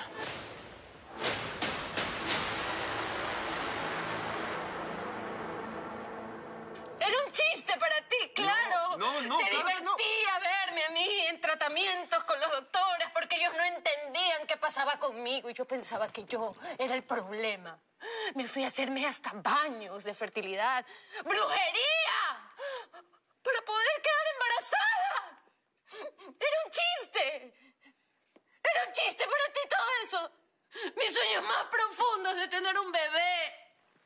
Speaker 21: Era un chiste para ti, claro.
Speaker 7: No, no, no,
Speaker 21: Te
Speaker 7: claro que no.
Speaker 21: divertía verme a mí en tratamientos con los doctores porque ellos no entendían qué pasaba conmigo y yo pensaba que yo era el problema. Me fui a hacerme hasta baños de fertilidad. ¡Brujería! Para poder quedar embarazada. Era un chiste. Era un chiste para ti todo eso. Mis sueños más profundos de tener un bebé.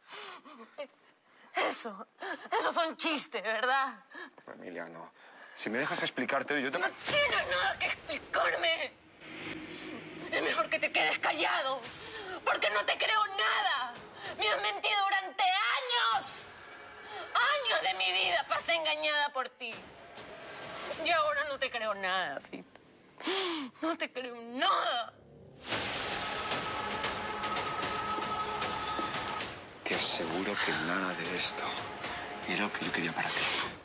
Speaker 21: Eso, eso fue un chiste, ¿verdad?
Speaker 7: Emilia, no. Si me dejas explicarte, yo te...
Speaker 21: No tienes nada que explicarme. Es mejor que te quedes callado, porque no te creo nada. Me has mentido durante años. Años de mi vida pasé engañada por ti. Y ahora no te creo nada, Fito. No te creo nada.
Speaker 7: Te aseguro que nada de esto era lo que yo quería para ti.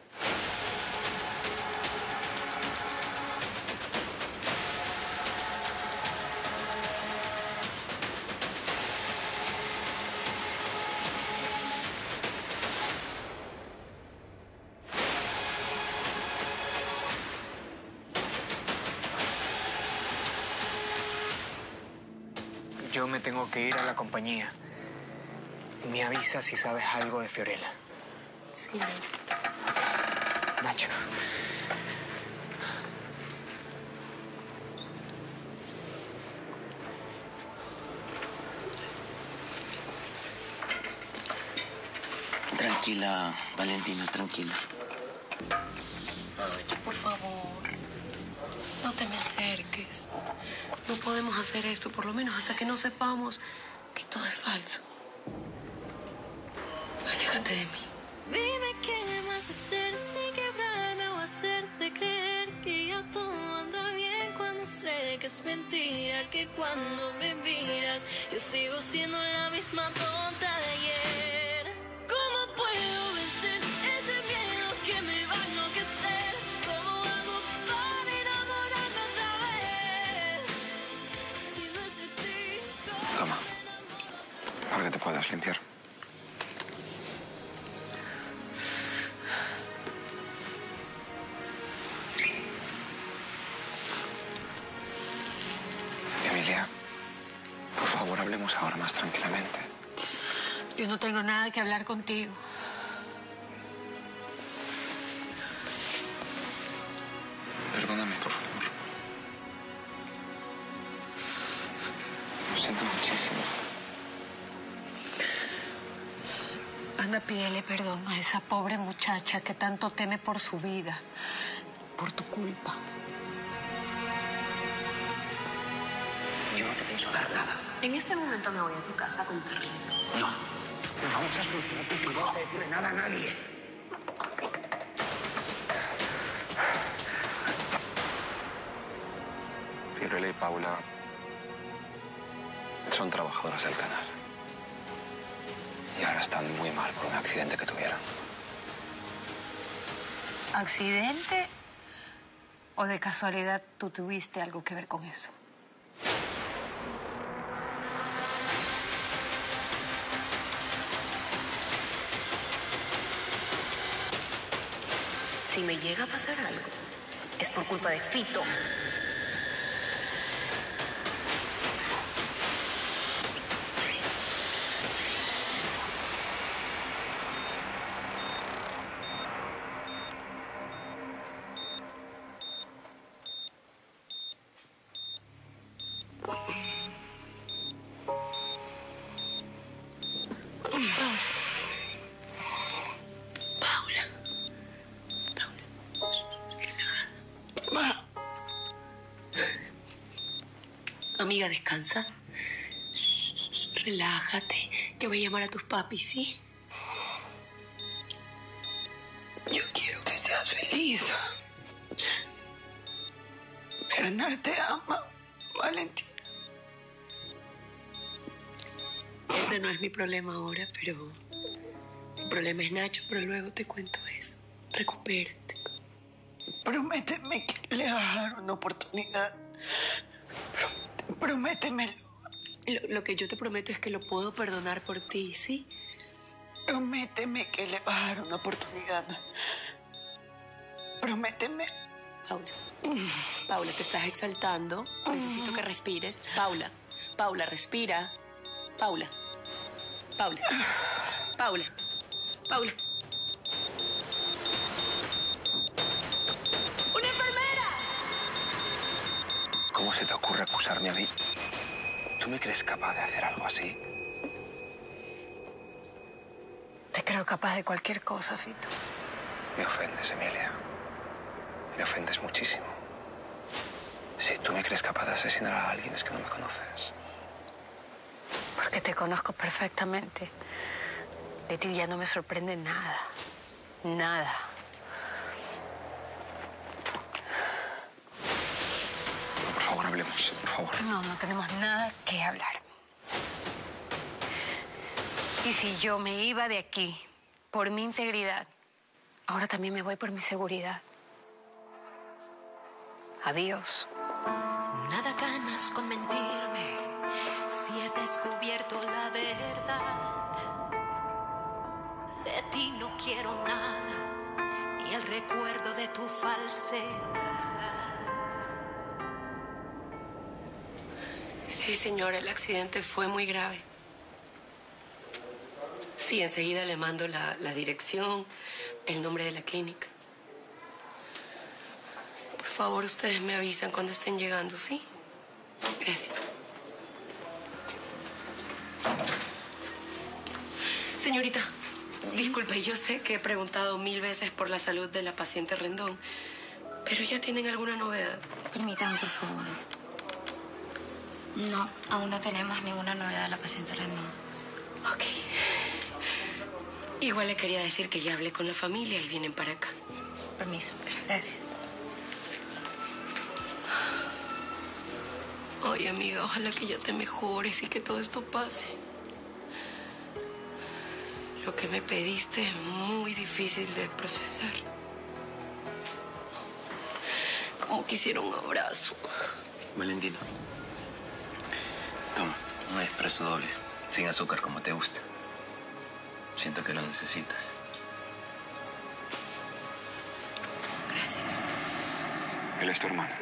Speaker 3: Yo me tengo que ir a la compañía. Me avisa si sabes algo de Fiorella.
Speaker 11: Sí, lo sé.
Speaker 3: Nacho.
Speaker 2: Tranquila, Valentina, tranquila.
Speaker 11: Nacho, por favor. No te me acerques. No podemos hacer esto, por lo menos hasta que no sepamos que todo es falso. Aléjate de mí.
Speaker 14: Dime qué vas a hacer sin quebrarme o hacerte creer que ya todo anda bien cuando sé que es mentira, que cuando me miras yo sigo siendo la misma tonta de ayer. ¿Cómo puedo vencer ese miedo que me va a enloquecer? ¿Cómo hago para enamorarme otra vez? Si no es de ti, no.
Speaker 7: Toma. Para que te puedas limpiar. Emilia, por favor, hablemos ahora más tranquilamente.
Speaker 21: Yo no tengo nada que hablar contigo.
Speaker 7: Perdóname, por favor. Lo siento muchísimo.
Speaker 21: Anda, pídele perdón a esa pobre muchacha que tanto teme por su vida, por tu culpa.
Speaker 2: Yo no te pienso dar nada.
Speaker 11: En este momento me voy a tu casa a contarle todo.
Speaker 2: No. No vamos a solucionar tu no vas a decirle nada a nadie.
Speaker 7: Fiorella y Paula son trabajadoras del canal. Y ahora están muy mal por un accidente que tuvieron.
Speaker 11: ¿Accidente? ¿O de casualidad tú tuviste algo que ver con eso?
Speaker 6: Si me llega a pasar algo, es por culpa de Fito. Amiga, descansa. Relájate. Yo voy a llamar a tus papis, ¿sí?
Speaker 12: Yo quiero que seas feliz. Bernard te ama, Valentina.
Speaker 6: Ese no es mi problema ahora, pero... El problema es Nacho, pero luego te cuento eso. Recupérate.
Speaker 12: Prométeme que le vas a dar una oportunidad. Prométemelo.
Speaker 6: Lo, lo que yo te prometo es que lo puedo perdonar por ti, ¿sí?
Speaker 12: Prométeme que le vas a dar una oportunidad. Prométeme.
Speaker 6: Paula. Paula, te estás exaltando. Necesito que respires. Paula. Paula, respira. Paula. Paula. Paula. Paula.
Speaker 12: ¡Una enfermera!
Speaker 7: ¿Cómo se te ocurre acusarme a mí? ¿Tú me crees capaz de hacer algo así?
Speaker 11: Te creo capaz de cualquier cosa, Fito.
Speaker 7: Me ofendes, Emilia. Me ofendes muchísimo. Si tú me crees capaz de asesinar a alguien, es que no me conoces.
Speaker 11: Porque te conozco perfectamente. De ti ya no me sorprende nada. Nada.
Speaker 7: Por favor, hablemos, por favor.
Speaker 11: No, no tenemos nada que hablar. Y si yo me iba de aquí por mi integridad, ahora también me voy por mi seguridad. Adiós.
Speaker 15: Nada ganas con mentirme si he descubierto la verdad. De ti no quiero nada, ni el recuerdo de tu falsedad.
Speaker 6: Sí, señora, el accidente fue muy grave. Sí, enseguida le mando la, la dirección, el nombre de la clínica. Por favor, ustedes me avisan cuando estén llegando, ¿sí? Gracias. Señorita, disculpe, yo sé que he preguntado mil veces por la salud de la paciente Rendón, pero ¿ya tienen alguna novedad?
Speaker 8: Permítame, por favor. No, aún no tenemos ninguna novedad de la paciente Rendón.
Speaker 6: Ok. Igual le quería decir que ya hablé con la familia y vienen para acá.
Speaker 8: Permiso. Gracias.
Speaker 6: Oye, amiga, ojalá que ya te mejores y que todo esto pase. Lo que me pediste es muy difícil de procesar. Como quisiera un abrazo.
Speaker 2: Valentina, toma, un expreso doble, sin azúcar como te gusta. Siento que lo necesitas.
Speaker 6: Gracias.
Speaker 7: Él es tu hermano.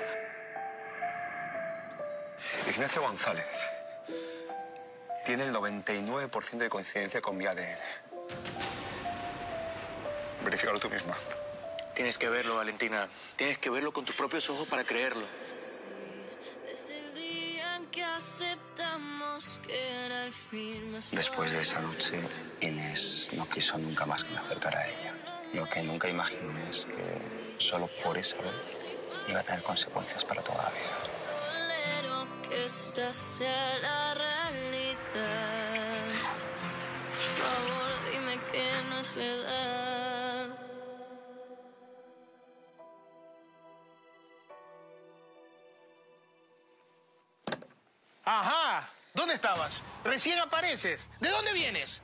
Speaker 7: Ignacio González tiene el noventa y nueve por ciento de coincidencia con mi A D N. Verifícalo tú misma.
Speaker 3: Tienes que verlo, Valentina. Tienes que verlo con tus propios ojos para creerlo.
Speaker 7: Después de esa noche, Inés no quiso nunca más que me acercara a ella. Lo que nunca imaginé es que solo por esa vez iba a tener consecuencias para toda la vida.
Speaker 14: Que esta sea la realidad. Por favor, dime que no es verdad.
Speaker 18: ¿Dónde estabas? Recién apareces. ¿De dónde vienes?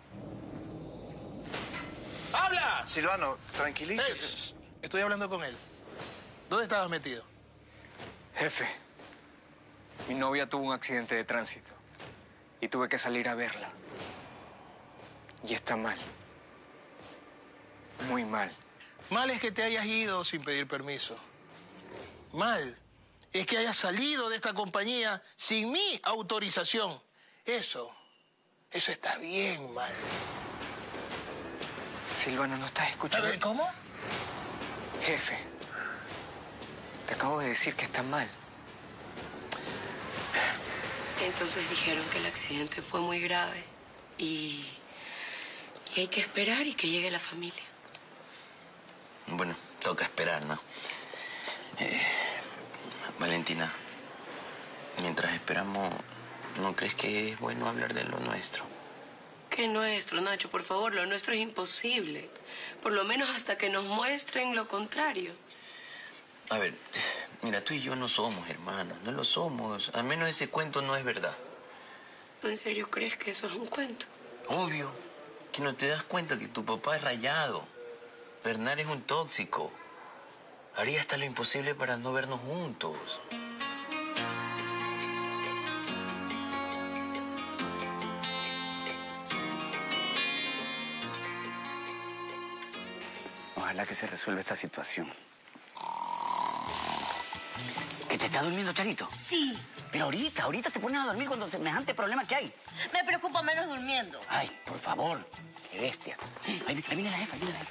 Speaker 18: ¡Habla!
Speaker 19: Silvano, tranquilízate.
Speaker 18: Eh, shh, estoy hablando con él. ¿Dónde estabas metido?
Speaker 13: Jefe, mi novia tuvo un accidente de tránsito y tuve que salir a verla. Y está mal. Muy mal.
Speaker 18: Mal es que te hayas ido sin pedir permiso. Mal es que hayas salido de esta compañía sin mi autorización. Eso, eso está bien mal.
Speaker 13: Silvano, ¿no estás escuchando?
Speaker 18: A ver, ¿cómo?
Speaker 13: Jefe, te acabo de decir que está mal.
Speaker 11: Entonces dijeron que el accidente fue muy grave y, y hay que esperar y que llegue la familia.
Speaker 2: Bueno, toca esperar, ¿no? Eh, Valentina, mientras esperamos, ¿no crees que es bueno hablar de lo nuestro?
Speaker 11: ¿Qué nuestro, Nacho? Por favor, lo nuestro es imposible. Por lo menos hasta que nos muestren lo contrario.
Speaker 2: A ver, mira, tú y yo no somos hermanos, no lo somos. Al menos ese cuento no es verdad.
Speaker 11: ¿En serio crees que eso es un cuento?
Speaker 2: Obvio, que no te das cuenta que tu papá es rayado. Bernard es un tóxico. Haría hasta lo imposible para no vernos juntos.
Speaker 10: Ojalá que se resuelva esta situación. ¿Que te está durmiendo, Charito?
Speaker 9: Sí.
Speaker 10: Pero ahorita, ahorita te pones a dormir cuando semejante problema que hay.
Speaker 9: Me preocupa menos durmiendo.
Speaker 10: Ay, por favor. Qué bestia. Ahí, ahí viene la jefa, ahí viene la jefa.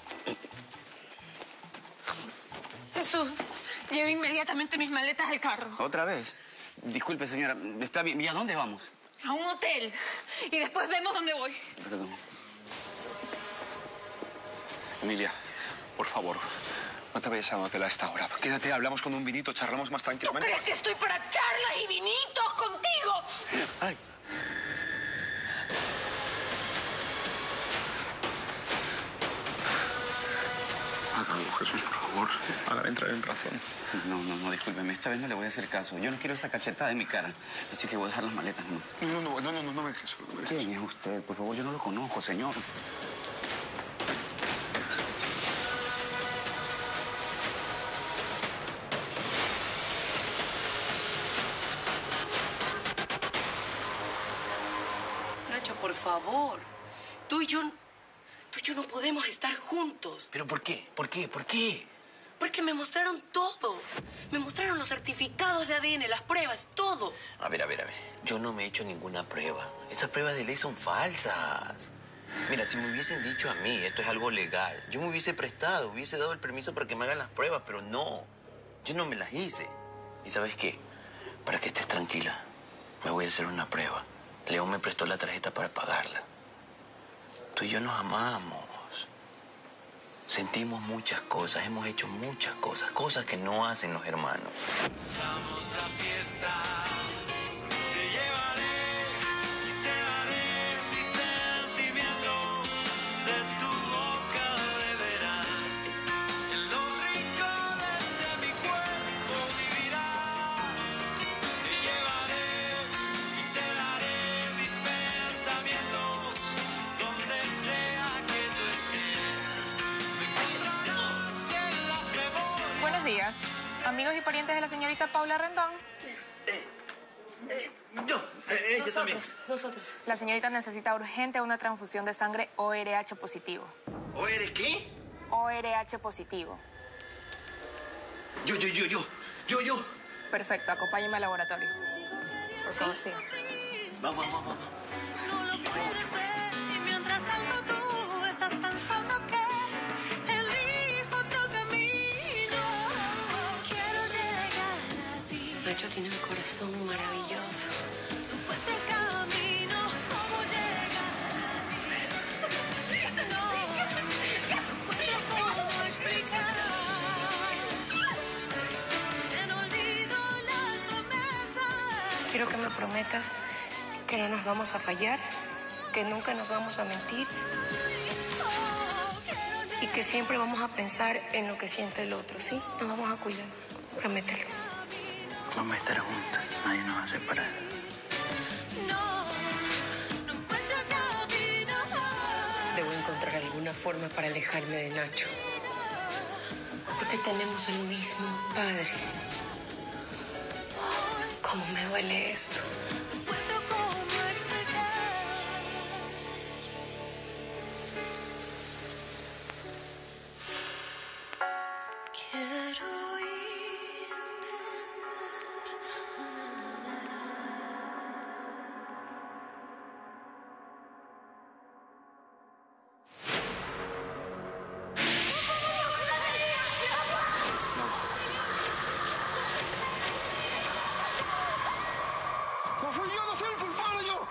Speaker 21: Jesús, lleve inmediatamente mis maletas al carro.
Speaker 10: ¿Otra vez? Disculpe, señora. Está bien. ¿Y a dónde vamos?
Speaker 21: A un hotel. Y después vemos dónde voy.
Speaker 10: Perdón.
Speaker 7: Emilia, por favor, no te vayas a un hotel a esta hora. Quédate, hablamos con un vinito, charlamos más
Speaker 21: ¿Tú
Speaker 7: tranquilamente.
Speaker 21: crees que estoy para charlas y vinitos contigo?
Speaker 10: Ay.
Speaker 7: Hágalo, Jesús, por favor. Hágale entrar en razón.
Speaker 10: No, no, no, discúlpeme. Esta vez no le voy a hacer caso. Yo no quiero esa cachetada en mi cara. Así que voy a dejar las maletas, ¿no?
Speaker 7: No, no, no, no, no, no me dejes solo.
Speaker 10: ¿Quién es usted? Por favor, yo no lo conozco, señor.
Speaker 11: Nacho, por favor. Tú y yo... Tú y yo no podemos estar juntos.
Speaker 2: ¿Pero por qué? ¿Por qué? ¿Por qué?
Speaker 11: Porque me mostraron todo. Me mostraron los certificados de A D N, las pruebas, todo.
Speaker 2: A ver, a ver, a ver. Yo no me he hecho ninguna prueba. Esas pruebas de ley son falsas. Mira, si me hubiesen dicho a mí, esto es algo legal, yo me hubiese prestado, hubiese dado el permiso para que me hagan las pruebas, pero no. Yo no me las hice. ¿Y sabes qué? Para que estés tranquila, me voy a hacer una prueba. León me prestó la tarjeta para pagarla. Tú y yo nos amamos. Sentimos muchas cosas, hemos hecho muchas cosas, cosas que no hacen los hermanos.
Speaker 14: Comenzamos la fiesta, te llevaré y te daré mis sentimientos, de tu boca beberán, en los rincones de mi cuerpo vivirás, te llevaré y te daré mis pensamientos, donde sea que tú estés.
Speaker 16: Buenos días, amigos y parientes de la señorita Paula Rendón.
Speaker 2: Yo, eh, ella también.
Speaker 11: Nosotros.
Speaker 16: La señorita necesita urgente una transfusión de sangre O R H positivo.
Speaker 2: ¿O eres qué?
Speaker 16: O R H positivo.
Speaker 2: Yo, yo, yo, yo, yo, yo.
Speaker 16: Perfecto, acompáñeme al laboratorio. Por favor, sí.
Speaker 2: Vamos, vamos, vamos.
Speaker 14: No lo puedes ver y mientras tanto tú estás pensando que elijo otro camino. Quiero llegar a ti.
Speaker 11: Nacho tiene un corazón maravilloso.
Speaker 14: Este camino, ¿cómo llegar a ti? No, no puedo cómo explicar. Que no olvido las promesas.
Speaker 11: Quiero que me prometas que no nos vamos a fallar, que nunca nos vamos a mentir y que siempre vamos a pensar en lo que siente el otro, ¿sí? Nos vamos a cuidar. Promételo.
Speaker 2: Vamos a estar juntos, nadie nos va a separar.
Speaker 14: No.
Speaker 11: alguna forma para alejarme de Nacho. Porque tenemos el mismo padre. ¿Cómo me duele esto?
Speaker 18: ¡No fui yo, no soy el culpable, yo!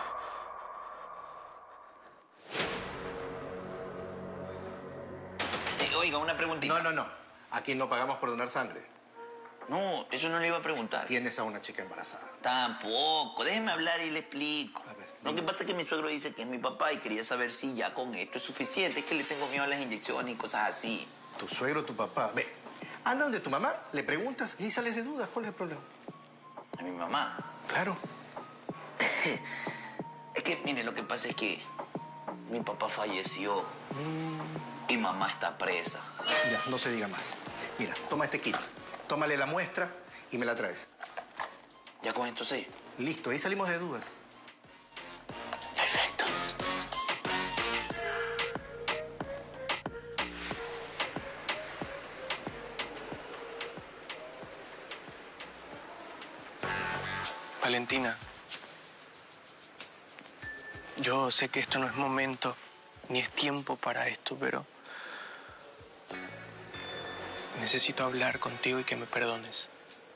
Speaker 2: Eh, oiga, una preguntita.
Speaker 1: No, no, no. Aquí no pagamos por donar sangre.
Speaker 2: No, eso no le iba a preguntar.
Speaker 1: Tienes a una chica embarazada.
Speaker 2: Tampoco. Déjeme hablar y le explico. A ver, lo que pasa es que mi suegro dice que es mi papá y quería saber si ya con esto es suficiente. Es que le tengo miedo a las inyecciones y cosas así.
Speaker 1: Tu suegro, tu papá. Ve, anda donde tu mamá, le preguntas y sales de dudas. ¿Cuál es el problema?
Speaker 2: ¿A mi mamá?
Speaker 1: Claro.
Speaker 2: Es que, mire, lo que pasa es que mi papá falleció mm. y mamá está presa.
Speaker 1: Ya, no se diga más. Mira, toma este kit. Tómale la muestra y me la traes.
Speaker 2: ¿Ya con esto sí?
Speaker 1: Listo, ahí salimos de dudas.
Speaker 2: Perfecto.
Speaker 3: Valentina, yo sé que esto no es momento ni es tiempo para esto, pero necesito hablar contigo y que me perdones.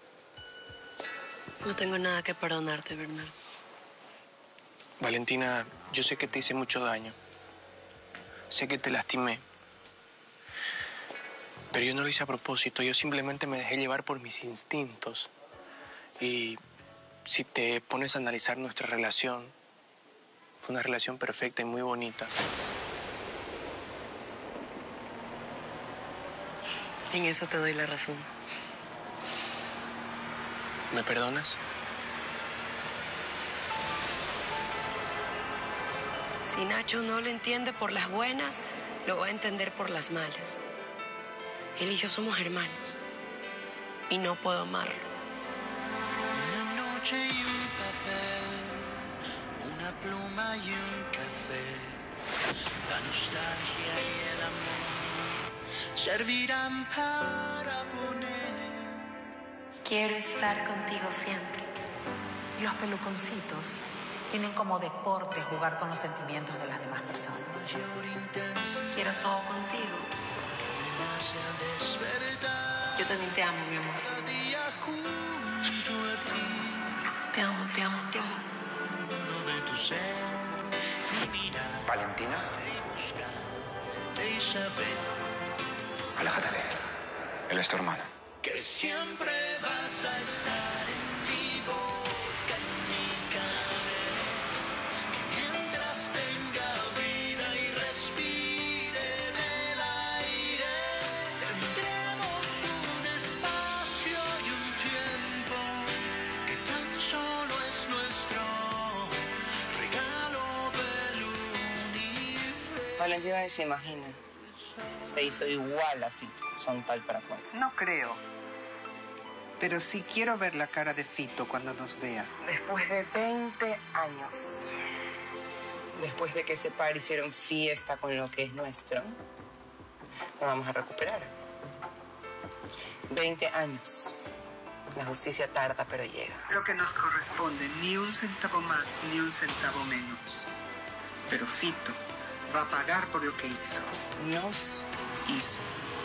Speaker 11: No tengo nada que perdonarte, Bernardo.
Speaker 3: Valentina, yo sé que te hice mucho daño. Sé que te lastimé. Pero yo no lo hice a propósito. Yo simplemente me dejé llevar por mis instintos. Y si te pones a analizar nuestra relación, fue una relación perfecta y muy bonita.
Speaker 11: En eso te doy la razón.
Speaker 3: ¿Me perdonas?
Speaker 11: Si Nacho no lo entiende por las buenas, lo va a entender por las malas. Él y yo somos hermanos. Y no puedo amarlo.
Speaker 17: Una noche y un papel, una pluma y un café. La nostalgia y el amor servirán para poner.
Speaker 8: Quiero estar contigo siempre.
Speaker 23: Los peluconcitos tienen como deporte jugar con los sentimientos de las demás personas.
Speaker 11: Quiero todo contigo. Yo también te amo, mi amor. Te amo, te amo, te amo.
Speaker 7: ¿Valentina? Aléjate de él. Él es tu hermano.
Speaker 17: Que siempre vas a estar en mi boca, en mi cabeza. Que mientras tenga vida y respire el aire, tendremos un espacio y un tiempo que tan solo es nuestro regalo del universo.
Speaker 24: Valentina se imagina. Se hizo igual a Fito. Son tal para cual.
Speaker 25: No creo. Pero sí quiero ver la cara de Fito cuando nos vea.
Speaker 24: Después de veinte años, después de que ese par hicieron fiesta con lo que es nuestro, nos vamos a recuperar. veinte años. La justicia tarda, pero llega.
Speaker 25: Lo que nos corresponde, ni un centavo más, ni un centavo menos. Pero Fito va a pagar por lo que hizo.
Speaker 24: Nos hizo.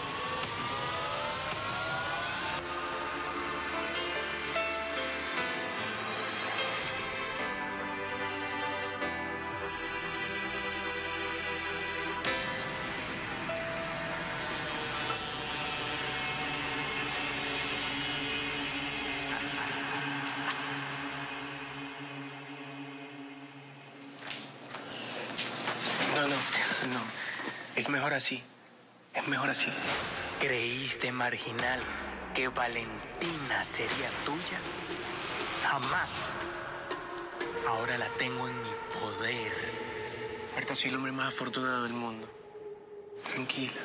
Speaker 3: No, no, no. Es mejor así. Es mejor así.
Speaker 17: ¿Creíste, marginal, que Valentina sería tuya? Jamás. Ahora la tengo en mi poder.
Speaker 3: Berta, soy el hombre más afortunado del mundo. Tranquila.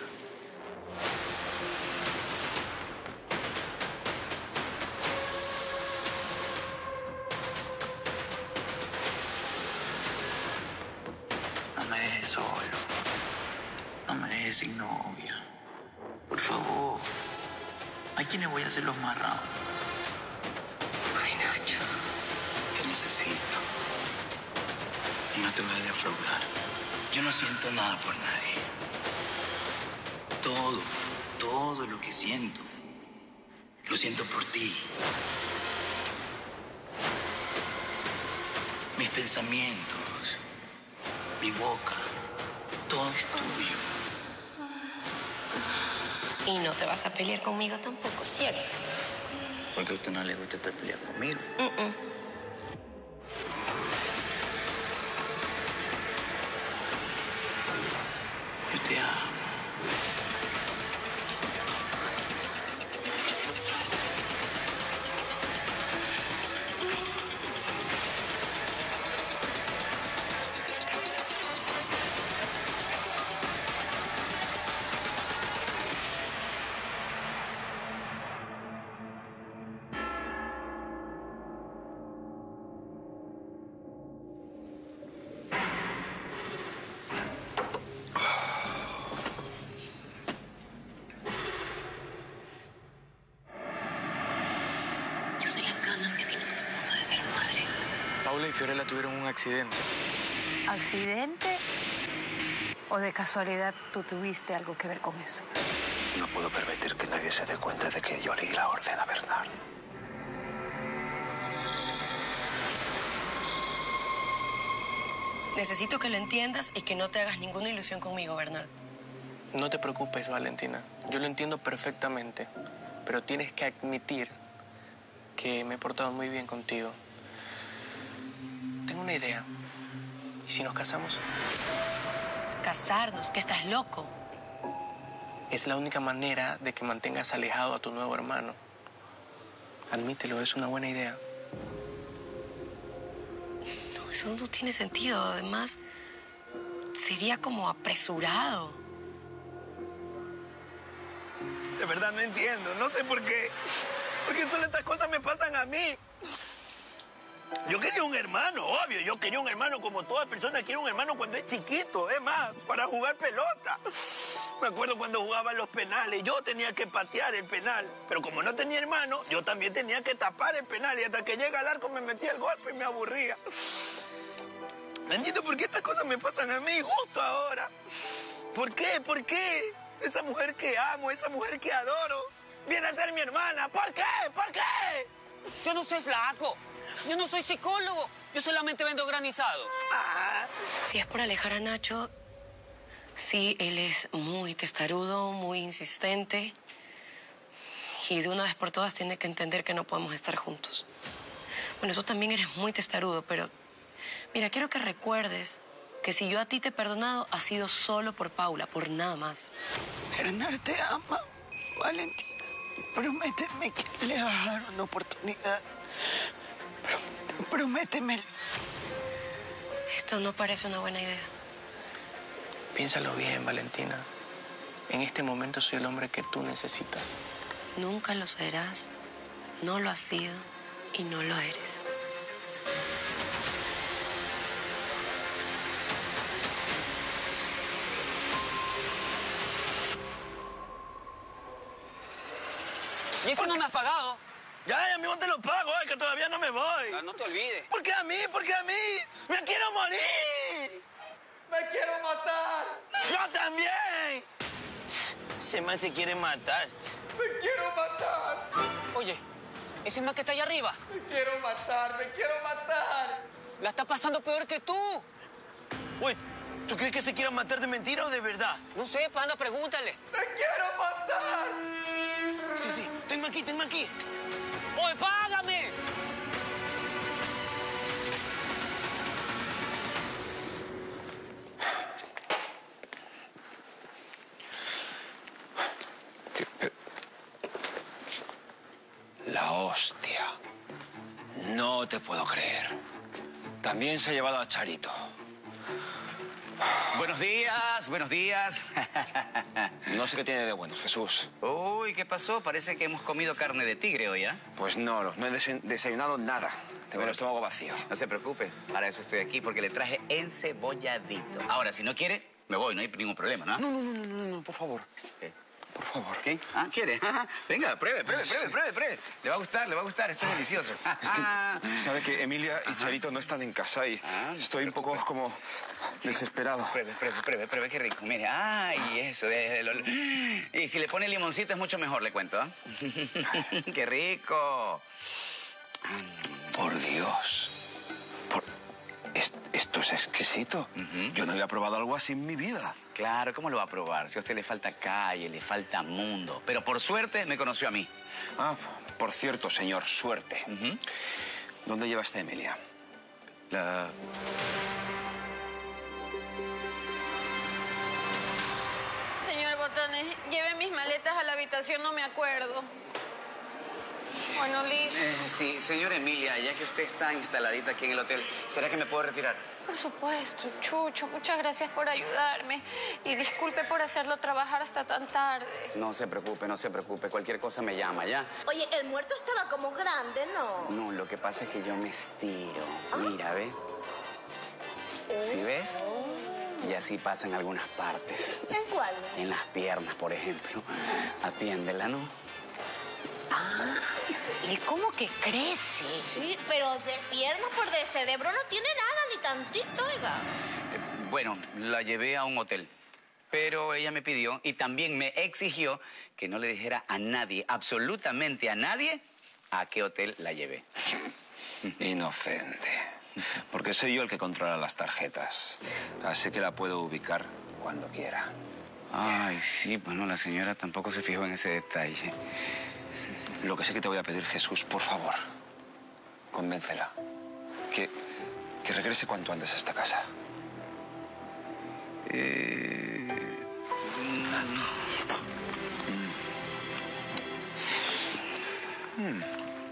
Speaker 2: No me dejes solo. No me dejes sin novia. Por favor. ¿A quiénes voy a hacer los marrados?
Speaker 21: Ay, Nacho.
Speaker 2: Te necesito. No te vayas a defraudar. Yo no siento nada por nadie. Todo, todo lo que siento, lo siento por ti. Mis pensamientos, mi boca, todo es tuyo.
Speaker 6: Y no te vas a pelear conmigo tampoco, ¿cierto?
Speaker 2: Porque a usted no le gusta estar peleando conmigo.
Speaker 6: Mm-mm.
Speaker 2: Yo te amo.
Speaker 6: Yo sé las ganas que tiene tu esposa de ser madre.
Speaker 3: Paula y Fiorella tuvieron un accidente.
Speaker 11: ¿Accidente? ¿O de casualidad tú tuviste algo que ver con eso?
Speaker 7: No puedo permitir que nadie se dé cuenta de que yo le di la orden a Bernard.
Speaker 6: Necesito que lo entiendas y que no te hagas ninguna ilusión conmigo, Bernard.
Speaker 3: No te preocupes, Valentina. Yo lo entiendo perfectamente. Pero tienes que admitir que me he portado muy bien contigo. Tengo una idea. ¿Y si nos casamos?
Speaker 6: Casarnos, que estás loco.
Speaker 3: Es la única manera de que mantengas alejado a tu nuevo hermano. Admítelo, es una buena idea.
Speaker 6: No, eso no tiene sentido. Además, sería como apresurado.
Speaker 18: De verdad no entiendo. No sé por qué. Porque solo estas cosas me pasan a mí. Yo quería un hermano, obvio. Yo quería un hermano como toda persona quiere un hermano cuando es chiquito. Es más, para jugar pelota. Me acuerdo cuando jugaba los penales. Yo tenía que patear el penal. Pero como no tenía hermano, yo también tenía que tapar el penal. Y hasta que llega al arco me metía el golpe y me aburría. No entiendo por qué estas cosas me pasan a mí justo ahora. ¿Por qué? ¿Por qué? Esa mujer que amo, esa mujer que adoro, viene a ser mi hermana. ¿Por qué? ¿Por qué?
Speaker 4: Yo no soy flaco. Yo no soy psicólogo. Yo solamente vendo granizado.
Speaker 6: Ah. Si es por alejar a Nacho, sí, él es muy testarudo, muy insistente. Y de una vez por todas tiene que entender que no podemos estar juntos. Bueno, tú también eres muy testarudo, pero... Mira, quiero que recuerdes que si yo a ti te he perdonado, ha sido solo por Paula, por nada más.
Speaker 18: Bernard te ama, Valentina. Prométeme que le vas a dar una oportunidad. Prométemelo.
Speaker 6: Esto no parece una buena idea.
Speaker 3: Piénsalo bien, Valentina. En este momento soy el hombre que tú necesitas.
Speaker 6: Nunca lo serás, no lo has sido y no lo eres.
Speaker 4: ¿Y eso no me has pagado?
Speaker 18: Ya, ya mismo te lo pago, es que todavía no me voy.
Speaker 4: Ah, no te olvides.
Speaker 18: ¿Por qué a mí? ¿Por qué a mí? ¡Me quiero morir! ¡Me quiero matar! ¡Yo también! Ese man se quiere matar. ¡Me quiero matar!
Speaker 4: Oye, ese man que está allá arriba.
Speaker 18: ¡Me quiero matar! ¡Me quiero matar!
Speaker 4: La está pasando peor que tú.
Speaker 18: Uy, ¿tú crees que se quiera matar de mentira o de verdad?
Speaker 4: No sé, Panda, pregúntale.
Speaker 18: ¡Me quiero matar! Sí, sí, tengo aquí, tengo aquí.
Speaker 4: ¡Oye, págame!
Speaker 7: La hostia. No te puedo creer. También se ha llevado a Charito.
Speaker 10: Buenos días, buenos días.
Speaker 7: No sé qué tiene de bueno, Jesús.
Speaker 10: Uy, ¿qué pasó? Parece que hemos comido carne de tigre hoy, ¿ah?
Speaker 7: Pues no, no he desen- desayunado nada. Tengo el estómago vacío.
Speaker 10: No se preocupe, para eso estoy aquí, porque le traje encebolladito. Ahora, si no quiere, me voy, no hay ningún problema, ¿no?
Speaker 7: No, no, no, no, no, por favor.
Speaker 10: ¿Qué?
Speaker 7: Por favor.
Speaker 10: ¿Qué? Ah, ¿quiere? Venga, pruebe, pruebe, pruebe, pruebe, pruebe. Le va a gustar, le va a gustar, esto es delicioso.
Speaker 7: Es que, ¿sabe que Emilia y Charito no están en casa y estoy un poco como desesperado?
Speaker 10: Pruebe, pruebe, pruebe, pruebe, qué rico. Mire, ay, eso, de, de, de, y si le pone limoncito es mucho mejor, le cuento, ¿ah? ¡Qué rico!
Speaker 7: Por Dios. Por... es- Esto es exquisito. Yo no había probado algo así en mi vida.
Speaker 10: Claro, ¿cómo lo va a probar? Si a usted le falta calle, le falta mundo. Pero por suerte me conoció a mí.
Speaker 7: Ah, por cierto, señor, suerte. ¿Dónde lleva esta Emilia?
Speaker 10: La...
Speaker 21: Señor Botones, lleve mis maletas a la habitación, no me acuerdo. Bueno, Liz.
Speaker 10: Eh, sí, señora Emilia, ya que usted está instaladita aquí en el hotel, ¿será que me puedo retirar?
Speaker 21: Por supuesto, Chucho, muchas gracias por ayudarme. Y disculpe por hacerlo trabajar hasta tan tarde.
Speaker 10: No se preocupe, no se preocupe. Cualquier cosa me llama, ¿ya?
Speaker 5: Oye, el muerto estaba como grande, ¿no?
Speaker 10: No, lo que pasa es que yo me estiro. Mira, ¿ve? ¿Sí ves? Y así pasa en algunas partes.
Speaker 5: ¿En cuál?
Speaker 10: En las piernas, por ejemplo. Atiéndela, ¿no?
Speaker 21: Ah, ¿y cómo que crece?
Speaker 5: Sí, pero de pierna por de cerebro no tiene nada, ni tantito, oiga.
Speaker 10: Bueno, la llevé a un hotel. Pero ella me pidió y también me exigió que no le dijera a nadie, absolutamente a nadie, a qué hotel la llevé.
Speaker 7: Inocente. Porque soy yo el que controla las tarjetas. Así que la puedo ubicar cuando quiera.
Speaker 10: Ay, sí, bueno, la señora tampoco se fijó en ese detalle.
Speaker 7: Lo que sé que te voy a pedir, Jesús, por favor, convéncela. Que, que regrese cuanto antes a esta casa.
Speaker 10: Eh...
Speaker 7: Mm. Mm.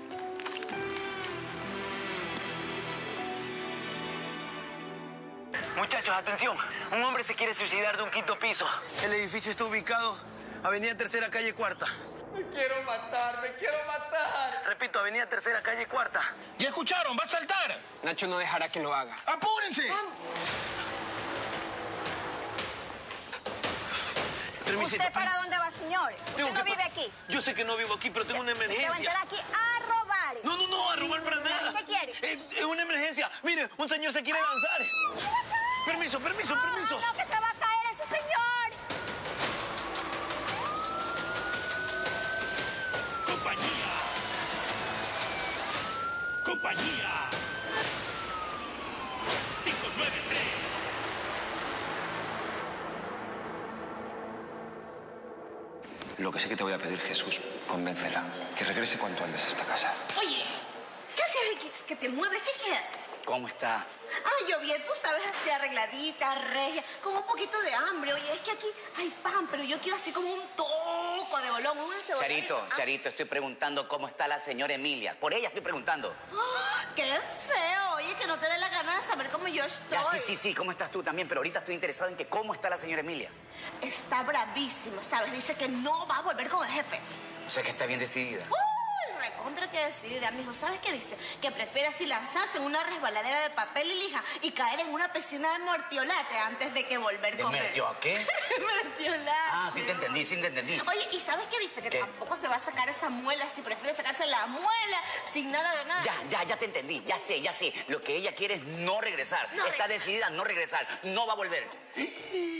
Speaker 12: Muchachos, atención. Un hombre se quiere suicidar de un quinto piso. El edificio está ubicado Avenida Tercera, calle Cuarta.
Speaker 18: Me quiero matar, me quiero matar.
Speaker 12: Repito, Avenida Tercera, calle Cuarta.
Speaker 18: ¿Ya escucharon? ¡Va a saltar!
Speaker 13: Nacho no dejará que lo haga.
Speaker 18: ¡Apúrense!
Speaker 12: Permisito.
Speaker 5: ¿Usted para dónde va, señor? ¿Usted
Speaker 12: Tengo
Speaker 5: no
Speaker 12: que
Speaker 5: vive
Speaker 12: pas-
Speaker 5: aquí?
Speaker 12: Yo sé que no vivo aquí, pero tengo una
Speaker 5: ¿Usted va a
Speaker 12: emergencia.
Speaker 5: entrar aquí a robar?
Speaker 12: No, no, no, a robar para nada.
Speaker 5: ¿Qué quiere?
Speaker 12: Eh, Es una emergencia. Mire, un señor se quiere lanzar. Permiso, permiso,
Speaker 5: No,
Speaker 12: permiso.
Speaker 5: No, no, que se va a caer ese señor.
Speaker 17: Compañía. Compañía. cinco nueve tres.
Speaker 7: Lo que sé que te voy a pedir, Jesús, convéncela. Que regrese cuanto antes a esta casa.
Speaker 5: Oye, ¿qué haces aquí? ¿Que te mueves? ¿Qué, qué haces?
Speaker 10: ¿Cómo está?
Speaker 5: Ah, yo bien, tú sabes, así arregladita, regia, con un poquito de hambre. Oye, es que aquí hay pan, pero yo quiero así como un toco de bolón, un encebollado.
Speaker 10: Charito,
Speaker 5: Ah,
Speaker 10: Charito, estoy preguntando cómo está la señora Emilia. Por ella estoy preguntando.
Speaker 5: ¡ah! ¡Qué feo! Oye, que no te dé la gana de saber cómo yo estoy.
Speaker 10: Ya, sí, sí, sí, ¿cómo estás tú también? Pero ahorita estoy interesado en que cómo está la señora Emilia.
Speaker 5: Está bravísima, ¿sabes? Dice que no va a volver con el jefe.
Speaker 10: O sea que está bien decidida.
Speaker 5: Uy, recontra que decide, amigo. ¿Sabes qué dice? Que prefiere así lanzarse en una resbaladera de papel y lija y caer en una piscina de mortiolate antes de que volver
Speaker 10: ¿De
Speaker 5: con él.
Speaker 10: mertio a qué?
Speaker 5: Mortiolate.
Speaker 10: Ah, sí te entendí, sí te entendí.
Speaker 5: Oye, ¿y sabes qué dice? Que
Speaker 10: ¿Qué?
Speaker 5: tampoco se va a sacar esa muela si prefiere sacarse la muela sin nada de nada.
Speaker 10: Ya, ya, ya te entendí. Ya sé, ya sé. Lo que ella quiere es no regresar.
Speaker 5: No
Speaker 10: está
Speaker 5: regresar.
Speaker 10: decidida a no regresar. No va a volver.
Speaker 5: ¿Pero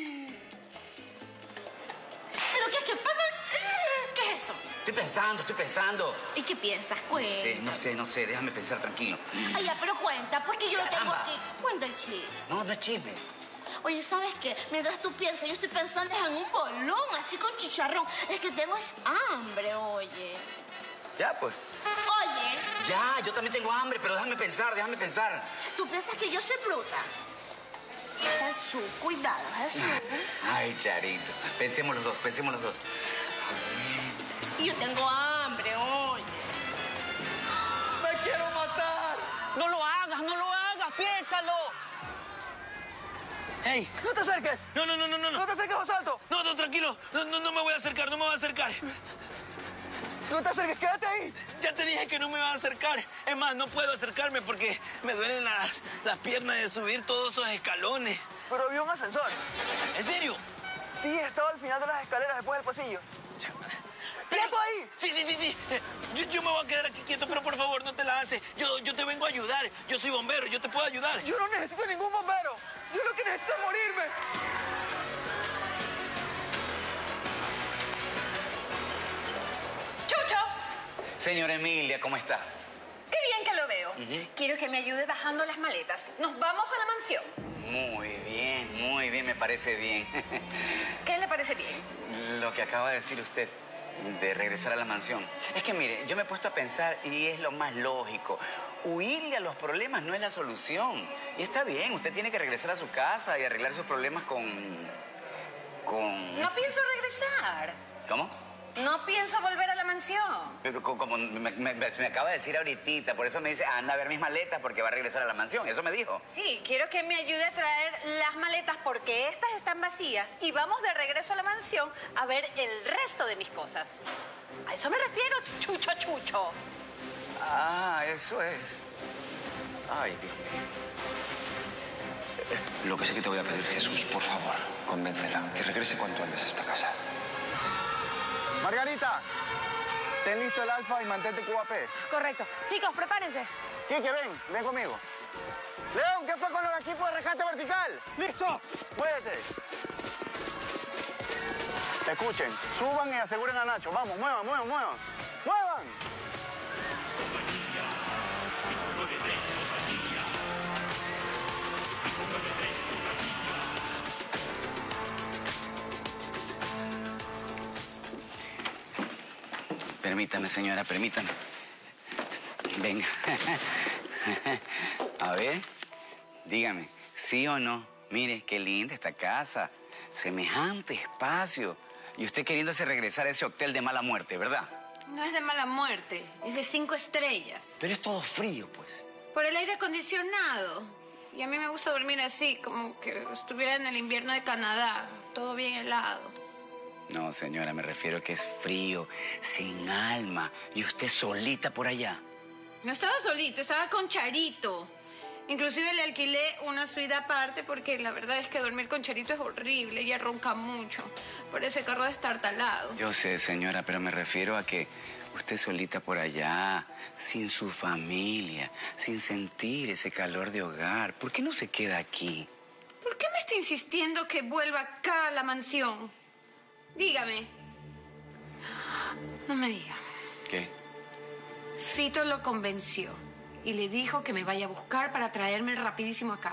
Speaker 5: qué, qué pasa? ¿Qué es eso?
Speaker 10: Estoy pensando, estoy pensando.
Speaker 5: ¿Y qué piensas?
Speaker 10: No
Speaker 5: Cuenta.
Speaker 10: sé, no sé, no sé. Déjame pensar tranquilo.
Speaker 5: Ay, ya, pero cuenta, pues que yo lo tengo
Speaker 10: Caramba.
Speaker 5: aquí. Cuenta el chisme.
Speaker 10: No, no es chisme.
Speaker 5: Oye, ¿sabes qué? Mientras tú piensas, yo estoy pensando en un bolón, así con chicharrón. Es que tengo es hambre, oye.
Speaker 10: Ya, pues.
Speaker 5: Oye,
Speaker 10: Ya, yo también tengo hambre, pero déjame pensar, déjame pensar.
Speaker 5: ¿tú piensas que yo soy bruta? Jesús, cuidado, Jesús.
Speaker 10: Ay, Charito. Pensemos los dos, pensemos los dos.
Speaker 5: Y yo tengo hambre, oye.
Speaker 18: ¡Me quiero matar!
Speaker 4: No lo hagas, no lo hagas, piénsalo.
Speaker 12: ¡Ey!
Speaker 4: ¡No te acerques!
Speaker 12: No, no, no, no, no.
Speaker 4: ¡No te acerques, Basalto!
Speaker 12: No, no, tranquilo. No, no, no me voy a acercar, no me voy a acercar.
Speaker 4: ¡No te acerques! ¡Quédate ahí!
Speaker 12: Ya te dije que no me va a acercar. Es más, no puedo acercarme porque me duelen las, las piernas de subir todos esos escalones.
Speaker 4: Pero vi un ascensor.
Speaker 12: ¿En serio?
Speaker 4: Sí, estaba al final de las escaleras después del pasillo. ¡Quieto ahí!
Speaker 12: Sí, sí, sí, sí. Yo, yo me voy a quedar aquí quieto, pero por favor no te lances. Yo, yo te vengo a ayudar. Yo soy bombero, yo te puedo ayudar.
Speaker 4: Yo no necesito ningún bombero. Yo lo que necesito es morirme.
Speaker 21: ¡Chucho!
Speaker 10: Señora Emilia, ¿cómo está?
Speaker 21: ¡Qué bien que lo veo! Uh-huh. Quiero que me ayude bajando las maletas. Nos vamos a la mansión.
Speaker 10: Muy bien, muy bien, me parece bien.
Speaker 21: ¿Qué le parece bien?
Speaker 10: Lo que acaba de decir usted, de regresar a la mansión. Es que mire, yo me he puesto a pensar y es lo más lógico. Huirle a los problemas no es la solución. Y está bien, usted tiene que regresar a su casa y arreglar sus problemas con... con...
Speaker 21: No pienso regresar.
Speaker 10: ¿Cómo?
Speaker 21: No pienso volver a la mansión.
Speaker 10: Pero como me, me, me acaba de decir ahorita, por eso me dice, anda a ver mis maletas porque va a regresar a la mansión. Eso me dijo.
Speaker 21: Sí, quiero que me ayude a traer las maletas porque estas están vacías y vamos de regreso a la mansión a ver el resto de mis cosas. A eso me refiero, chucho, chucho.
Speaker 10: Ah, eso es. Ay, Dios mío.
Speaker 7: Lo que sí que te voy a pedir, Jesús, por favor, convéncela que regrese cuanto antes a esta casa.
Speaker 9: Margarita, ten listo el alfa y mantente Q A P.
Speaker 16: Correcto. Chicos, prepárense.
Speaker 9: Quique, ven, ven conmigo. León, ¿qué fue con los equipos de rescate vertical? ¡Listo! Muévete. Escuchen, suban y aseguren a Nacho. Vamos, muevan, muevan, muevan. ¡Muevan!
Speaker 10: Permítame, señora, permítame. Venga. A ver, dígame, ¿sí o no? Mire, qué linda esta casa. Semejante espacio. Y usted queriéndose regresar a ese hotel de mala muerte, ¿verdad?
Speaker 21: No es de mala muerte, es de cinco estrellas.
Speaker 10: Pero es todo frío, pues.
Speaker 21: Por el aire acondicionado. Y a mí me gusta dormir así, como que estuviera en el invierno de Canadá, todo bien helado.
Speaker 10: No, señora, me refiero a que es frío, sin alma. Y usted solita por allá.
Speaker 21: No estaba solito, estaba con Charito. Inclusive le alquilé una suite aparte porque la verdad es que dormir con Charito es horrible. Ella ronca mucho. Parece carro destartalado.
Speaker 10: Yo sé, señora, pero me refiero a que usted solita por allá, sin su familia, sin sentir ese calor de hogar. ¿Por qué no se queda aquí?
Speaker 21: ¿Por qué me está insistiendo que vuelva acá a la mansión? Dígame. No me diga.
Speaker 10: ¿Qué?
Speaker 21: Fito lo convenció y le dijo que me vaya a buscar para traerme rapidísimo acá.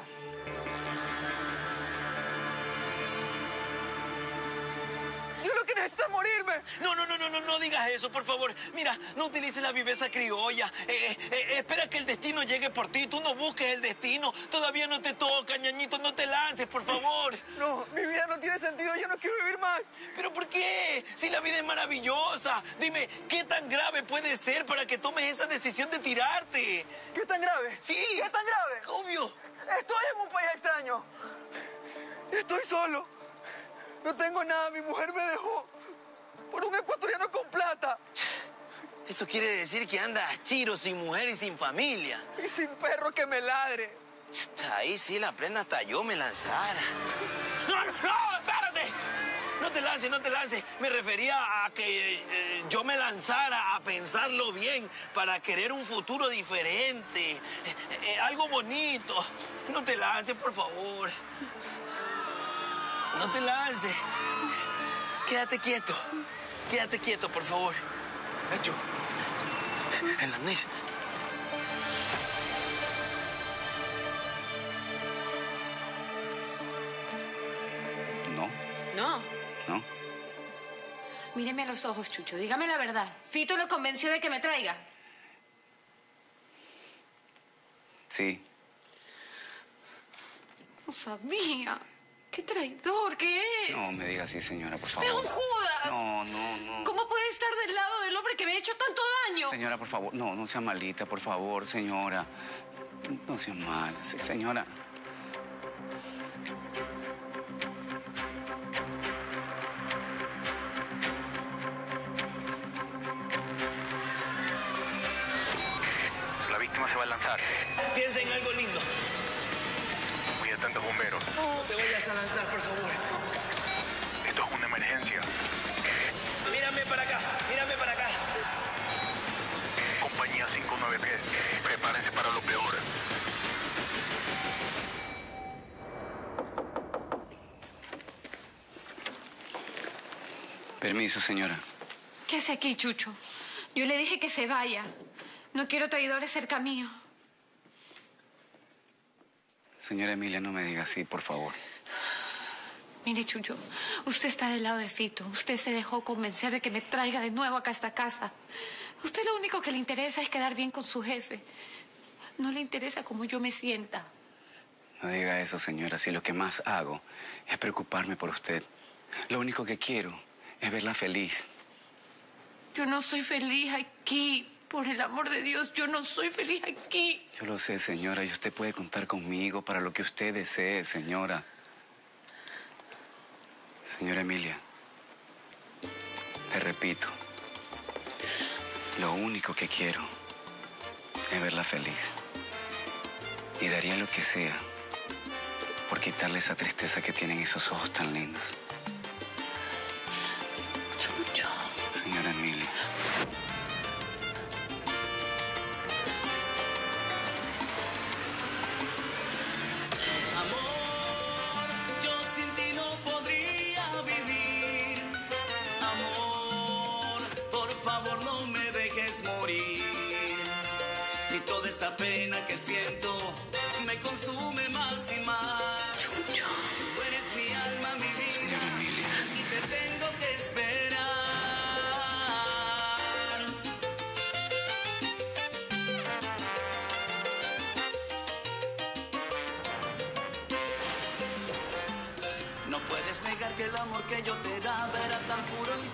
Speaker 4: Yo lo que necesito es morirme.
Speaker 12: No, no, no, no, no, no digas eso, por favor. Mira, no utilices la viveza criolla. Eh, eh, espera que el destino llegue por ti. Tú no busques el destino. Todavía no te toca, ñañito. No te lances, por favor.
Speaker 4: No, mi vida no tiene sentido. Yo no quiero vivir más.
Speaker 12: ¿Pero por qué? Si la vida es maravillosa. Dime, ¿qué tan grave puede ser para que tomes esa decisión de tirarte?
Speaker 4: ¿Qué tan grave?
Speaker 12: Sí.
Speaker 4: ¿Qué tan grave?
Speaker 12: Obvio.
Speaker 4: Estoy en un país extraño. Estoy solo. No tengo nada. Mi mujer me dejó por un ecuatoriano con plata.
Speaker 12: Eso quiere decir que andas chiro, sin mujer y sin familia.
Speaker 4: Y sin perro que me ladre.
Speaker 12: Ahí sí la prenda hasta yo me lanzara. ¡No, no, no! ¡Espérate! No te lances, no te lances. Me refería a que eh, yo me lanzara a pensarlo bien para querer un futuro diferente. Eh, eh, algo bonito. No te lances, por favor. No te lances. Quédate quieto. Quédate quieto, por favor. Nacho. En la nariz.
Speaker 10: No.
Speaker 21: No.
Speaker 10: No.
Speaker 21: Míreme a los ojos, Chucho. Dígame la verdad. ¿Fito lo convenció de que me traiga?
Speaker 10: Sí.
Speaker 21: No sabía. ¡Qué traidor que es!
Speaker 10: No me diga así, señora, por
Speaker 21: ¡Usted
Speaker 10: favor.
Speaker 21: es un Judas!
Speaker 10: No, no, no.
Speaker 21: ¿Cómo puede estar del lado del hombre que me ha hecho tanto daño?
Speaker 10: Señora, por favor. No, no sea malita, por favor, señora. No sea mala, sí, señora.
Speaker 14: se va a lanzar.
Speaker 12: Piensa en algo lindo.
Speaker 14: Muy atentos, bomberos.
Speaker 12: No te vayas a lanzar, por favor.
Speaker 14: Esto es una emergencia.
Speaker 12: Mírame para acá, mírame para acá.
Speaker 14: Compañía cinco nueve tres, prepárense para lo peor.
Speaker 10: Permiso, señora.
Speaker 21: ¿Qué hace aquí, Chucho? Yo le dije que se vaya. No quiero traidores cerca mío.
Speaker 10: Señora Emilia, no me diga así, por favor.
Speaker 21: Mire, Chucho, usted está del lado de Fito. Usted se dejó convencer de que me traiga de nuevo acá a esta casa. Usted lo único que le interesa es quedar bien con su jefe. No le interesa cómo yo me sienta.
Speaker 10: No diga eso, señora. Si lo que más hago es preocuparme por usted. Lo único que quiero es verla feliz.
Speaker 21: Yo no soy feliz aquí. Por el amor de Dios, yo no soy feliz aquí.
Speaker 10: Yo lo sé, señora, y usted puede contar conmigo para lo que usted desee, señora. Señora Emilia, le repito, lo único que quiero es verla feliz. Y daría lo que sea por quitarle esa tristeza que tienen esos ojos tan lindos.
Speaker 21: Chucho.
Speaker 10: Señora Emilia.
Speaker 2: Si toda esta pena que siento me consume más y más.
Speaker 21: Chucho.
Speaker 2: Tú eres mi alma, mi vida, y te tengo que esperar. No puedes negar que el amor que yo te daba era tan puro